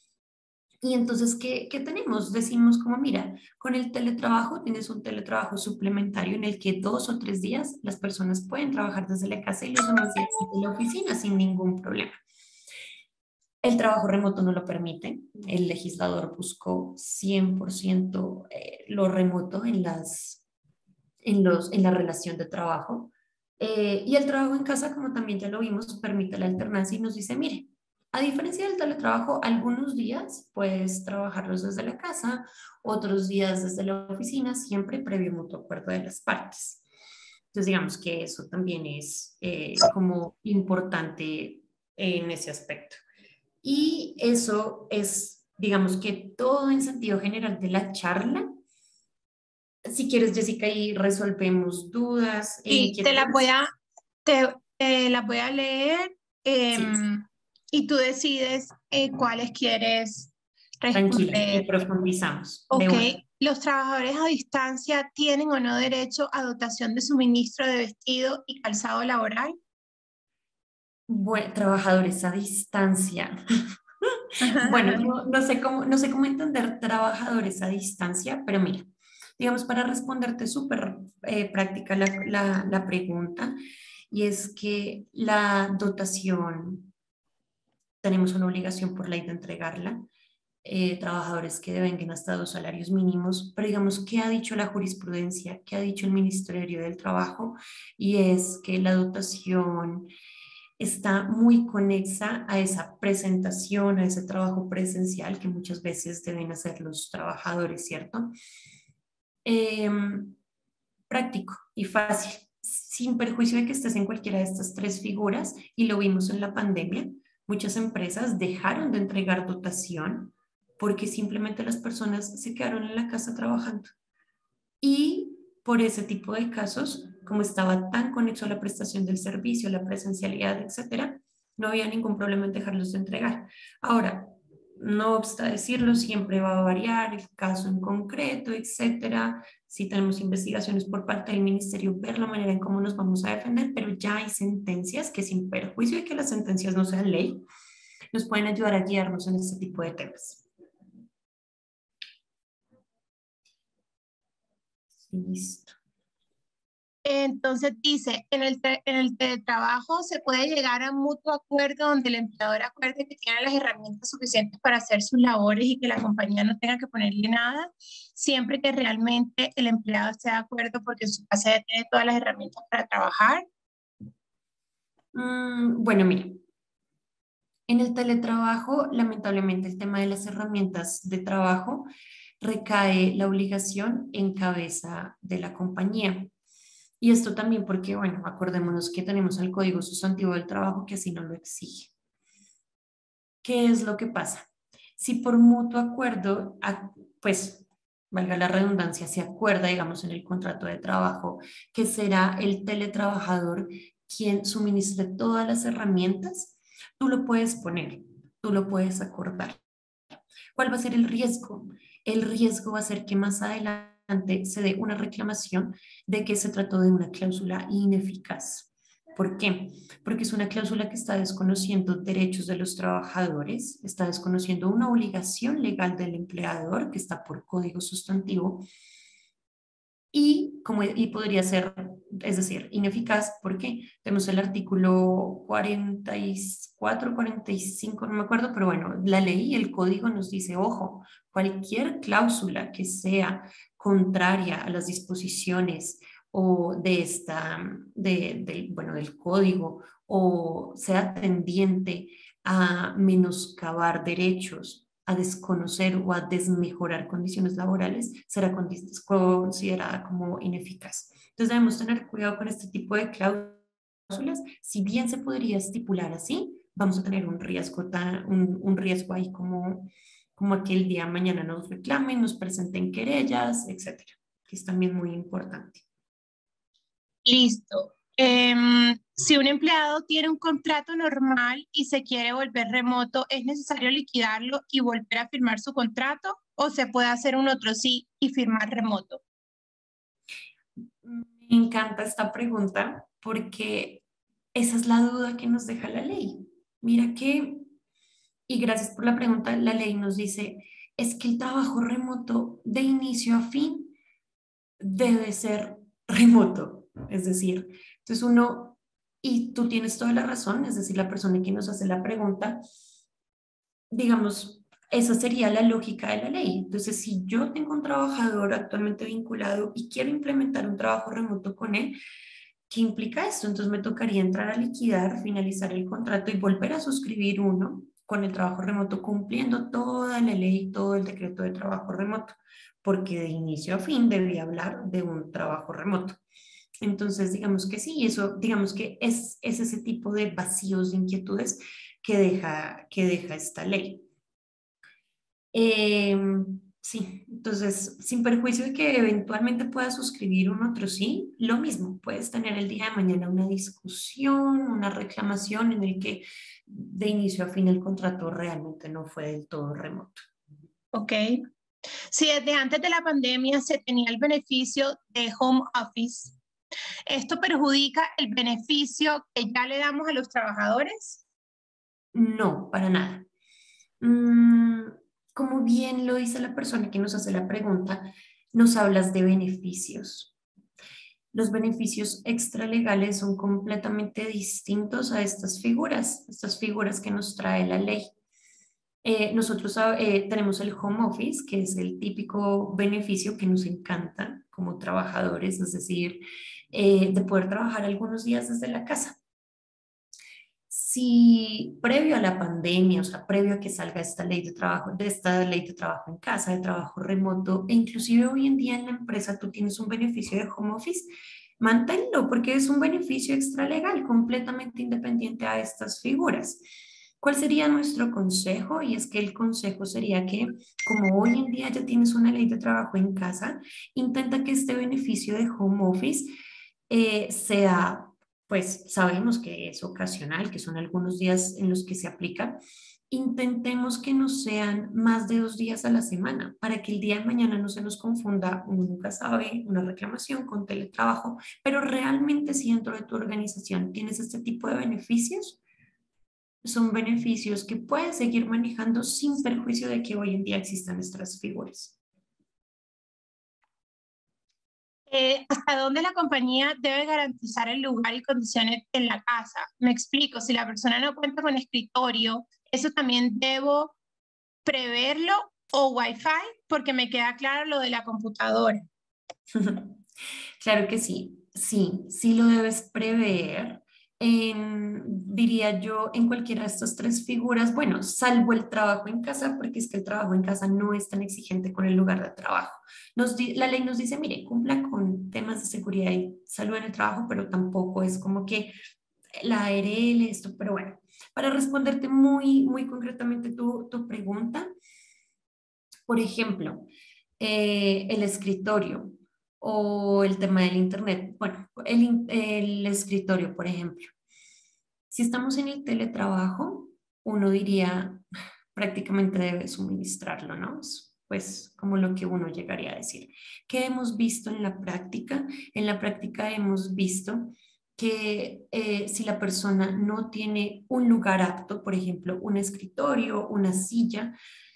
Y entonces, ¿qué, qué tenemos? Decimos como, mira, con el teletrabajo tienes un teletrabajo suplementario en el que dos o tres días las personas pueden trabajar desde la casa y los demás días desde la oficina sin ningún problema. El trabajo remoto no lo permite. El legislador buscó cien por ciento eh, lo remoto en, las, en, los, en la relación de trabajo. Eh, y el trabajo en casa, como también ya lo vimos, permite la alternancia y nos dice, mire, a diferencia del teletrabajo, algunos días puedes trabajarlos desde la casa, otros días desde la oficina, siempre previo mutuo acuerdo de las partes. Entonces, digamos que eso también es eh, como importante en ese aspecto. Y eso es, digamos que todo en sentido general de la charla. Si quieres, Jessica, y resolvemos dudas e Y te la voy inquietudes. a, te, te la voy a leer Sí, em, y tú decides eh, cuáles quieres tranquila, y responder. profundizamos de Ok, una. ¿los trabajadores a distancia tienen o no derecho a dotación de suministro de vestido y calzado laboral? Bueno, trabajadores a distancia. Bueno, no, no sé cómo, no sé cómo entender trabajadores a distancia, pero mira, digamos, para responderte súper eh, práctica la, la, la pregunta, y es que la dotación, tenemos una obligación por ley de entregarla, eh, trabajadores que devengan hasta dos salarios mínimos, pero digamos, ¿qué ha dicho la jurisprudencia? ¿Qué ha dicho el Ministerio del Trabajo? Y es que la dotación está muy conexa a esa presentación, a ese trabajo presencial que muchas veces deben hacer los trabajadores, ¿cierto? Eh, práctico y fácil, sin perjuicio de que estés en cualquiera de estas tres figuras, y lo vimos en la pandemia, muchas empresas dejaron de entregar dotación porque simplemente las personas se quedaron en la casa trabajando. Y por ese tipo de casos, como estaba tan conexo a la prestación del servicio, la presencialidad, etcétera, no había ningún problema en dejarlos de entregar. Ahora, no obsta decirlo, siempre va a variar el caso en concreto, etcétera. Si tenemos investigaciones por parte del ministerio, ver la manera en cómo nos vamos a defender, pero ya hay sentencias que, sin perjuicio de que las sentencias no sean ley, nos pueden ayudar a guiarnos en este tipo de temas. Listo. Entonces dice, en el, te- en el teletrabajo se puede llegar a un mutuo acuerdo donde el empleador acuerde que tiene las herramientas suficientes para hacer sus labores y que la compañía no tenga que ponerle nada, siempre que realmente el empleado esté de acuerdo porque en su casa ya tiene todas las herramientas para trabajar. Mm, bueno, mira, en el teletrabajo, lamentablemente, el tema de las herramientas de trabajo recae la obligación en cabeza de la compañía. Y esto también porque, bueno, acordémonos que tenemos el Código Sustantivo del Trabajo que así no lo exige. ¿Qué es lo que pasa? Si por mutuo acuerdo, a- pues, valga la redundancia, se acuerda, digamos, en el contrato de trabajo que será el teletrabajador quien suministre todas las herramientas, tú lo puedes poner, tú lo puedes acordar. ¿Cuál va a ser el riesgo? El riesgo va a ser que más adelante se dé una reclamación de que se trató de una cláusula ineficaz. ¿Por qué? Porque es una cláusula que está desconociendo derechos de los trabajadores, está desconociendo una obligación legal del empleador que está por código sustantivo y, como, y podría ser, es decir, ineficaz porque tenemos el artículo cuarenta y cuatro, cuarenta y cinco, no me acuerdo, pero bueno, la ley y el código nos dice, ojo, cualquier cláusula que sea contraria a las disposiciones o de esta, de, del, bueno, del código o sea tendiente a menoscabar derechos, a desconocer o a desmejorar condiciones laborales, será considerada como ineficaz. Entonces debemos tener cuidado con este tipo de cláusulas. Si bien se podría estipular así, vamos a tener un riesgo, tan, un, un riesgo ahí como, como aquel día mañana nos reclamen, nos presenten querellas, etcétera, que es también muy importante. Listo. Em, si un empleado tiene un contrato normal y se quiere volver remoto, ¿es necesario liquidarlo y volver a firmar su contrato o se puede hacer un otro sí y firmar remoto? Me encanta esta pregunta porque esa es la duda que nos deja la ley. Mira que, y gracias por la pregunta, la ley nos dice, es que el trabajo remoto de inicio a fin debe ser remoto. Es decir, entonces uno, y tú tienes toda la razón, es decir, la persona que nos hace la pregunta, digamos, esa sería la lógica de la ley. Entonces, si yo tengo un trabajador actualmente vinculado y quiero implementar un trabajo remoto con él, ¿qué implica esto? Entonces me tocaría entrar a liquidar, finalizar el contrato y volver a suscribir uno con el trabajo remoto, cumpliendo toda la ley, todo el decreto de trabajo remoto, porque de inicio a fin debía hablar de un trabajo remoto. Entonces, digamos que sí, eso, digamos que es, es ese tipo de vacíos, de inquietudes que deja, que deja esta ley. Eh, sí, entonces, sin perjuicio de que eventualmente puedas suscribir un otro sí, lo mismo, puedes tener el día de mañana una discusión, una reclamación en el que de inicio a fin el contrato realmente no fue del todo remoto. Ok. Si desde antes de la pandemia se tenía el beneficio de home office, ¿esto perjudica el beneficio que ya le damos a los trabajadores? No, para nada. Mm, como bien lo dice la persona que nos hace la pregunta, nos hablas de beneficios. Los beneficios extralegales son completamente distintos a estas figuras, estas figuras que nos trae la ley. Eh, nosotros ah, eh, tenemos el home office, que es el típico beneficio que nos encanta como trabajadores, es decir, eh, de poder trabajar algunos días desde la casa. Si previo a la pandemia, o sea, previo a que salga esta ley de trabajo, de esta ley de trabajo en casa, de trabajo remoto, e inclusive hoy en día en la empresa tú tienes un beneficio de home office, manténlo porque es un beneficio extralegal completamente independiente a estas figuras. ¿Cuál sería nuestro consejo? Y es que el consejo sería que, como hoy en día ya tienes una ley de trabajo en casa, intenta que este beneficio de home office eh, sea, pues sabemos que es ocasional, que son algunos días en los que se aplica. Intentemos que no sean más de dos días a la semana para que el día de mañana no se nos confunda, uno nunca sabe, una reclamación con teletrabajo, pero realmente si dentro de tu organización tienes este tipo de beneficios, son beneficios que puedes seguir manejando sin perjuicio de que hoy en día existan estas figuras. Eh, ¿hasta dónde la compañía debe garantizar el lugar y condiciones en la casa? Me explico, si la persona no cuenta con escritorio, ¿eso también debo preverlo o Wi-Fi? Porque me queda claro lo de la computadora. Claro que sí, sí, sí lo debes prever. En, diría yo, en cualquiera de estas tres figuras, bueno, salvo el trabajo en casa, porque es que el trabajo en casa no es tan exigente con el lugar de trabajo. Nos di- la ley nos dice, mire, cumpla con temas de seguridad y salud en el trabajo, pero tampoco es como que la A R L, esto, pero bueno, para responderte muy, muy concretamente tu, tu pregunta, por ejemplo, eh, el escritorio o el tema del internet. Bueno, el, in- el escritorio, por ejemplo. Si estamos en el teletrabajo, uno diría prácticamente debe suministrarlo, ¿no? Es, pues como lo que uno llegaría a decir. ¿Qué hemos visto en la práctica? En la práctica hemos visto que eh, si la persona no tiene un lugar apto, por ejemplo, un escritorio, una silla,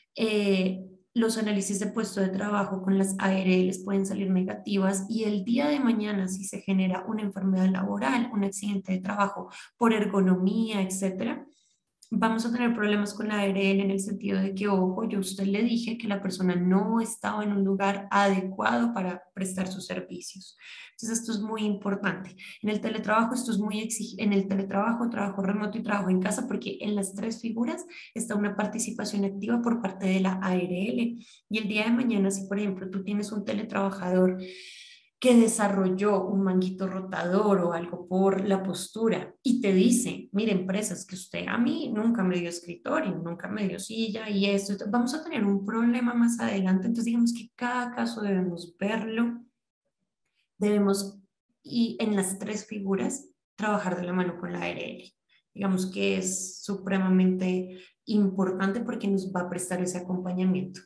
eh, los análisis de puesto de trabajo con las A R Ls pueden salir negativas y el día de mañana si se genera una enfermedad laboral, un accidente de trabajo por ergonomía, etcétera, vamos a tener problemas con la A R L en el sentido de que, ojo, yo a usted le dije que la persona no estaba en un lugar adecuado para prestar sus servicios. Entonces, esto es muy importante. En el teletrabajo, esto es muy exigente. En el teletrabajo, trabajo remoto y trabajo en casa, porque en las tres figuras está una participación activa por parte de la A R L. Y el día de mañana, si por ejemplo tú tienes un teletrabajador que desarrolló un manguito rotador o algo por la postura y te dice, mire, empresas, que usted a mí nunca me dio escritorio, nunca me dio silla y esto, vamos a tener un problema más adelante. Entonces, digamos que cada caso debemos verlo, debemos, y en las tres figuras, trabajar de la mano con la A R L. Digamos que es supremamente importante porque nos va a prestar ese acompañamiento.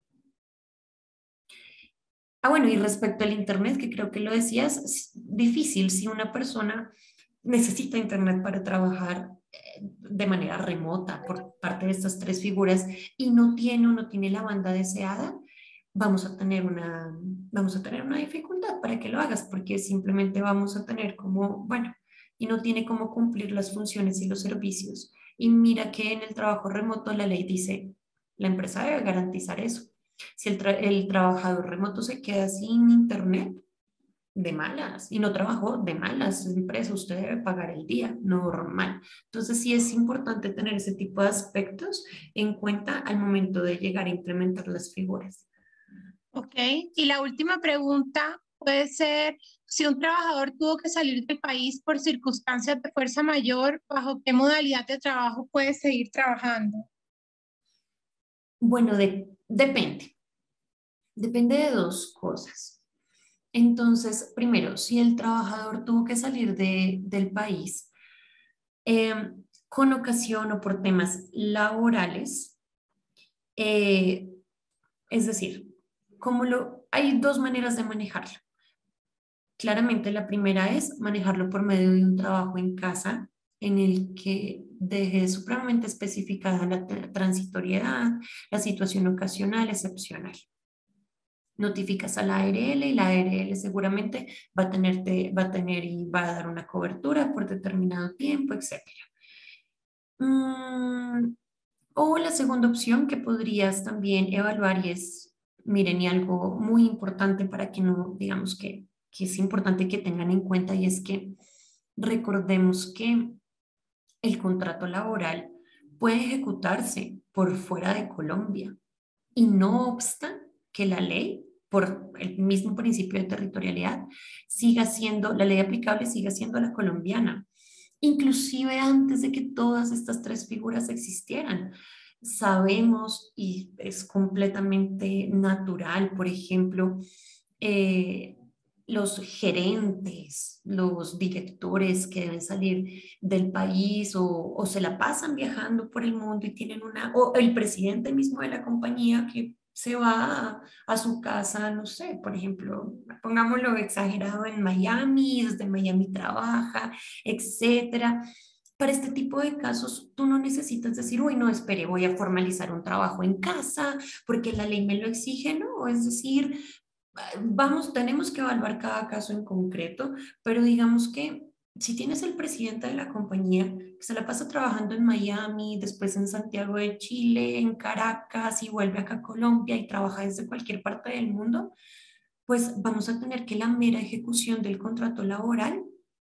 Ah, bueno, y respecto al Internet, que creo que lo decías, es difícil si una persona necesita Internet para trabajar eh, de manera remota por parte de estas tres figuras y no tiene o no tiene la banda deseada, vamos a tener una, vamos a tener una dificultad para que lo hagas, porque simplemente vamos a tener como, bueno, y no tiene cómo cumplir las funciones y los servicios. Y mira que en el trabajo remoto la ley dice, la empresa debe garantizar eso. Si el, tra- el trabajador remoto se queda sin internet, de malas, y no trabajó de malas, la empresa, usted debe pagar el día normal. Entonces sí es importante tener ese tipo de aspectos en cuenta al momento de llegar a implementar las figuras. Ok, y la última pregunta puede ser, si un trabajador tuvo que salir del país por circunstancias de fuerza mayor, ¿bajo qué modalidad de trabajo puede seguir trabajando? Bueno, de- depende, depende de dos cosas. Entonces, primero, si el trabajador tuvo que salir de, del país eh, con ocasión o por temas laborales, eh, es decir, como lo, hay dos maneras de manejarlo. Claramente, la primera es manejarlo por medio de un trabajo en casa en el que deje supremamente especificada la tra- transitoriedad, la situación ocasional, excepcional. Notificas a la A R L y la A R L seguramente va a, tenerte, va a tener y va a dar una cobertura por determinado tiempo, etcétera. Mm, o la segunda opción que podrías también evaluar y es, miren, y algo muy importante para que no, digamos que, que es importante que tengan en cuenta y es que recordemos que el contrato laboral puede ejecutarse por fuera de Colombia y no obsta que la ley, por el mismo principio de territorialidad, siga siendo, la ley aplicable siga siendo la colombiana, inclusive antes de que todas estas tres figuras existieran. Sabemos y es completamente natural, por ejemplo, eh, los gerentes, los directores que deben salir del país o, o se la pasan viajando por el mundo y tienen una, o el presidente mismo de la compañía que se va a, a su casa, no sé, por ejemplo, pongámoslo exagerado en Miami, desde Miami trabaja, etcétera. Para este tipo de casos, tú no necesitas decir, uy, no, espere, voy a formalizar un trabajo en casa porque la ley me lo exige, no, es decir, vamos, tenemos que evaluar cada caso en concreto, pero digamos que si tienes el presidente de la compañía que se la pasa trabajando en Miami, después en Santiago de Chile, en Caracas y vuelve acá a Colombia y trabaja desde cualquier parte del mundo, pues vamos a tener que la mera ejecución del contrato laboral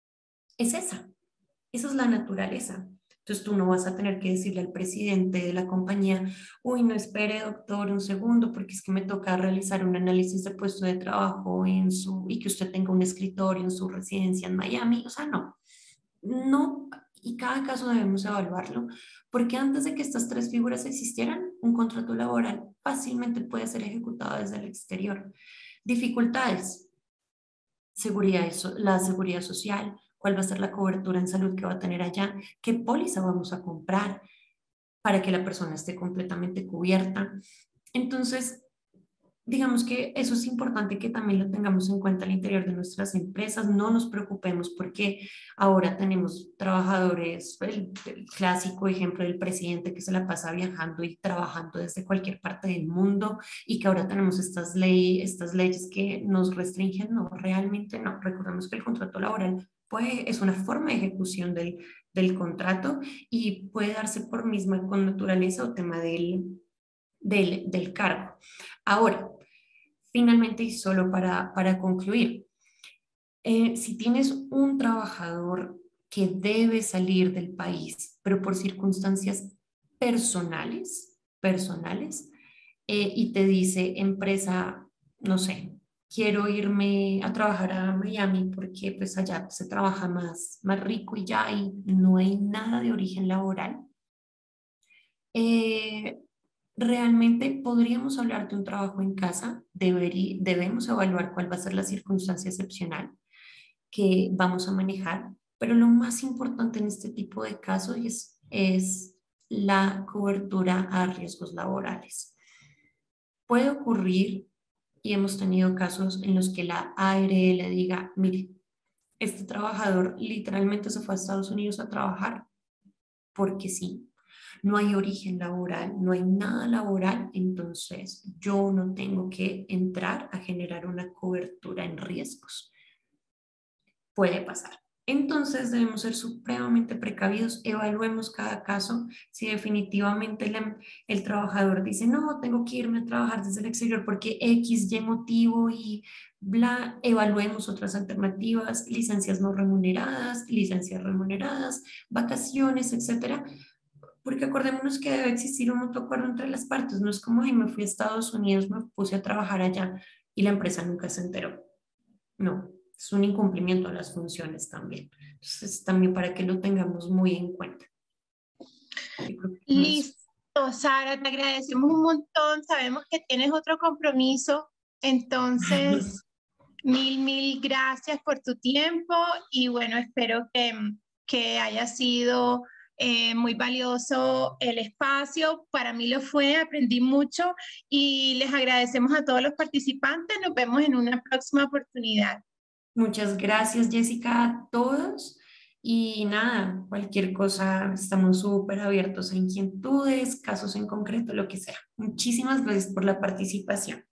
es esa. Esa es la naturaleza. Entonces tú no vas a tener que decirle al presidente de la compañía, uy, no espere, doctor, un segundo, porque es que me toca realizar un análisis de puesto de trabajo en su, y que usted tenga un escritorio en su residencia en Miami. O sea, no, no, y cada caso debemos evaluarlo, porque antes de que estas tres figuras existieran, un contrato laboral fácilmente puede ser ejecutado desde el exterior. Dificultades, seguridad, so- la seguridad social, cuál va a ser la cobertura en salud que va a tener allá, qué póliza vamos a comprar para que la persona esté completamente cubierta. Entonces, digamos que eso es importante que también lo tengamos en cuenta al interior de nuestras empresas. No nos preocupemos porque ahora tenemos trabajadores, el, el clásico ejemplo del presidente que se la pasa viajando y trabajando desde cualquier parte del mundo y que ahora tenemos estas, ley, estas leyes que nos restringen. No, realmente no. Recordemos que el contrato laboral pues, es una forma de ejecución del, del contrato y puede darse por misma con naturaleza o tema del, del, del cargo. Ahora, finalmente, y solo para, para concluir, eh, si tienes un trabajador que debe salir del país, pero por circunstancias personales, personales, eh, y te dice, empresa, no sé, quiero irme a trabajar a Miami porque pues allá se trabaja más, más rico y ya y no hay nada de origen laboral. Eh, Realmente podríamos hablar de un trabajo en casa, deberí- debemos evaluar cuál va a ser la circunstancia excepcional que vamos a manejar Pero lo más importante en este tipo de casos es, es la cobertura a riesgos laborales. Puede ocurrir, y hemos tenido casos en los que la A R L diga, mire, este trabajador literalmente se fue a Estados Unidos a trabajar porque sí, no hay origen laboral, no hay nada laboral, entonces yo no tengo que entrar a generar una cobertura en riesgos. Puede pasar. Entonces debemos ser supremamente precavidos, evaluemos cada caso. Si definitivamente el, em- el trabajador dice, no, tengo que irme a trabajar desde el exterior porque X, Y motivo y bla, evaluemos otras alternativas, licencias no remuneradas, licencias remuneradas, vacaciones, etcétera. Porque acordémonos que debe existir un mutuo acuerdo entre las partes. No es como, ay, me fui a Estados Unidos, me puse a trabajar allá y la empresa nunca se enteró. No, es un incumplimiento a las funciones también. Entonces, también para que lo tengamos muy en cuenta. Yo creo que no es. Listo, Sara, te agradecemos un montón. Sabemos que tienes otro compromiso, entonces mil, mil gracias por tu tiempo y bueno, espero que, que haya sido eh, muy valioso el espacio. Para mí lo fue, aprendí mucho y les agradecemos a todos los participantes. Nos vemos en una próxima oportunidad. Muchas gracias, Jessica, a todos. Y nada, cualquier cosa, estamos súper abiertos a inquietudes, casos en concreto, lo que sea. Muchísimas gracias por la participación.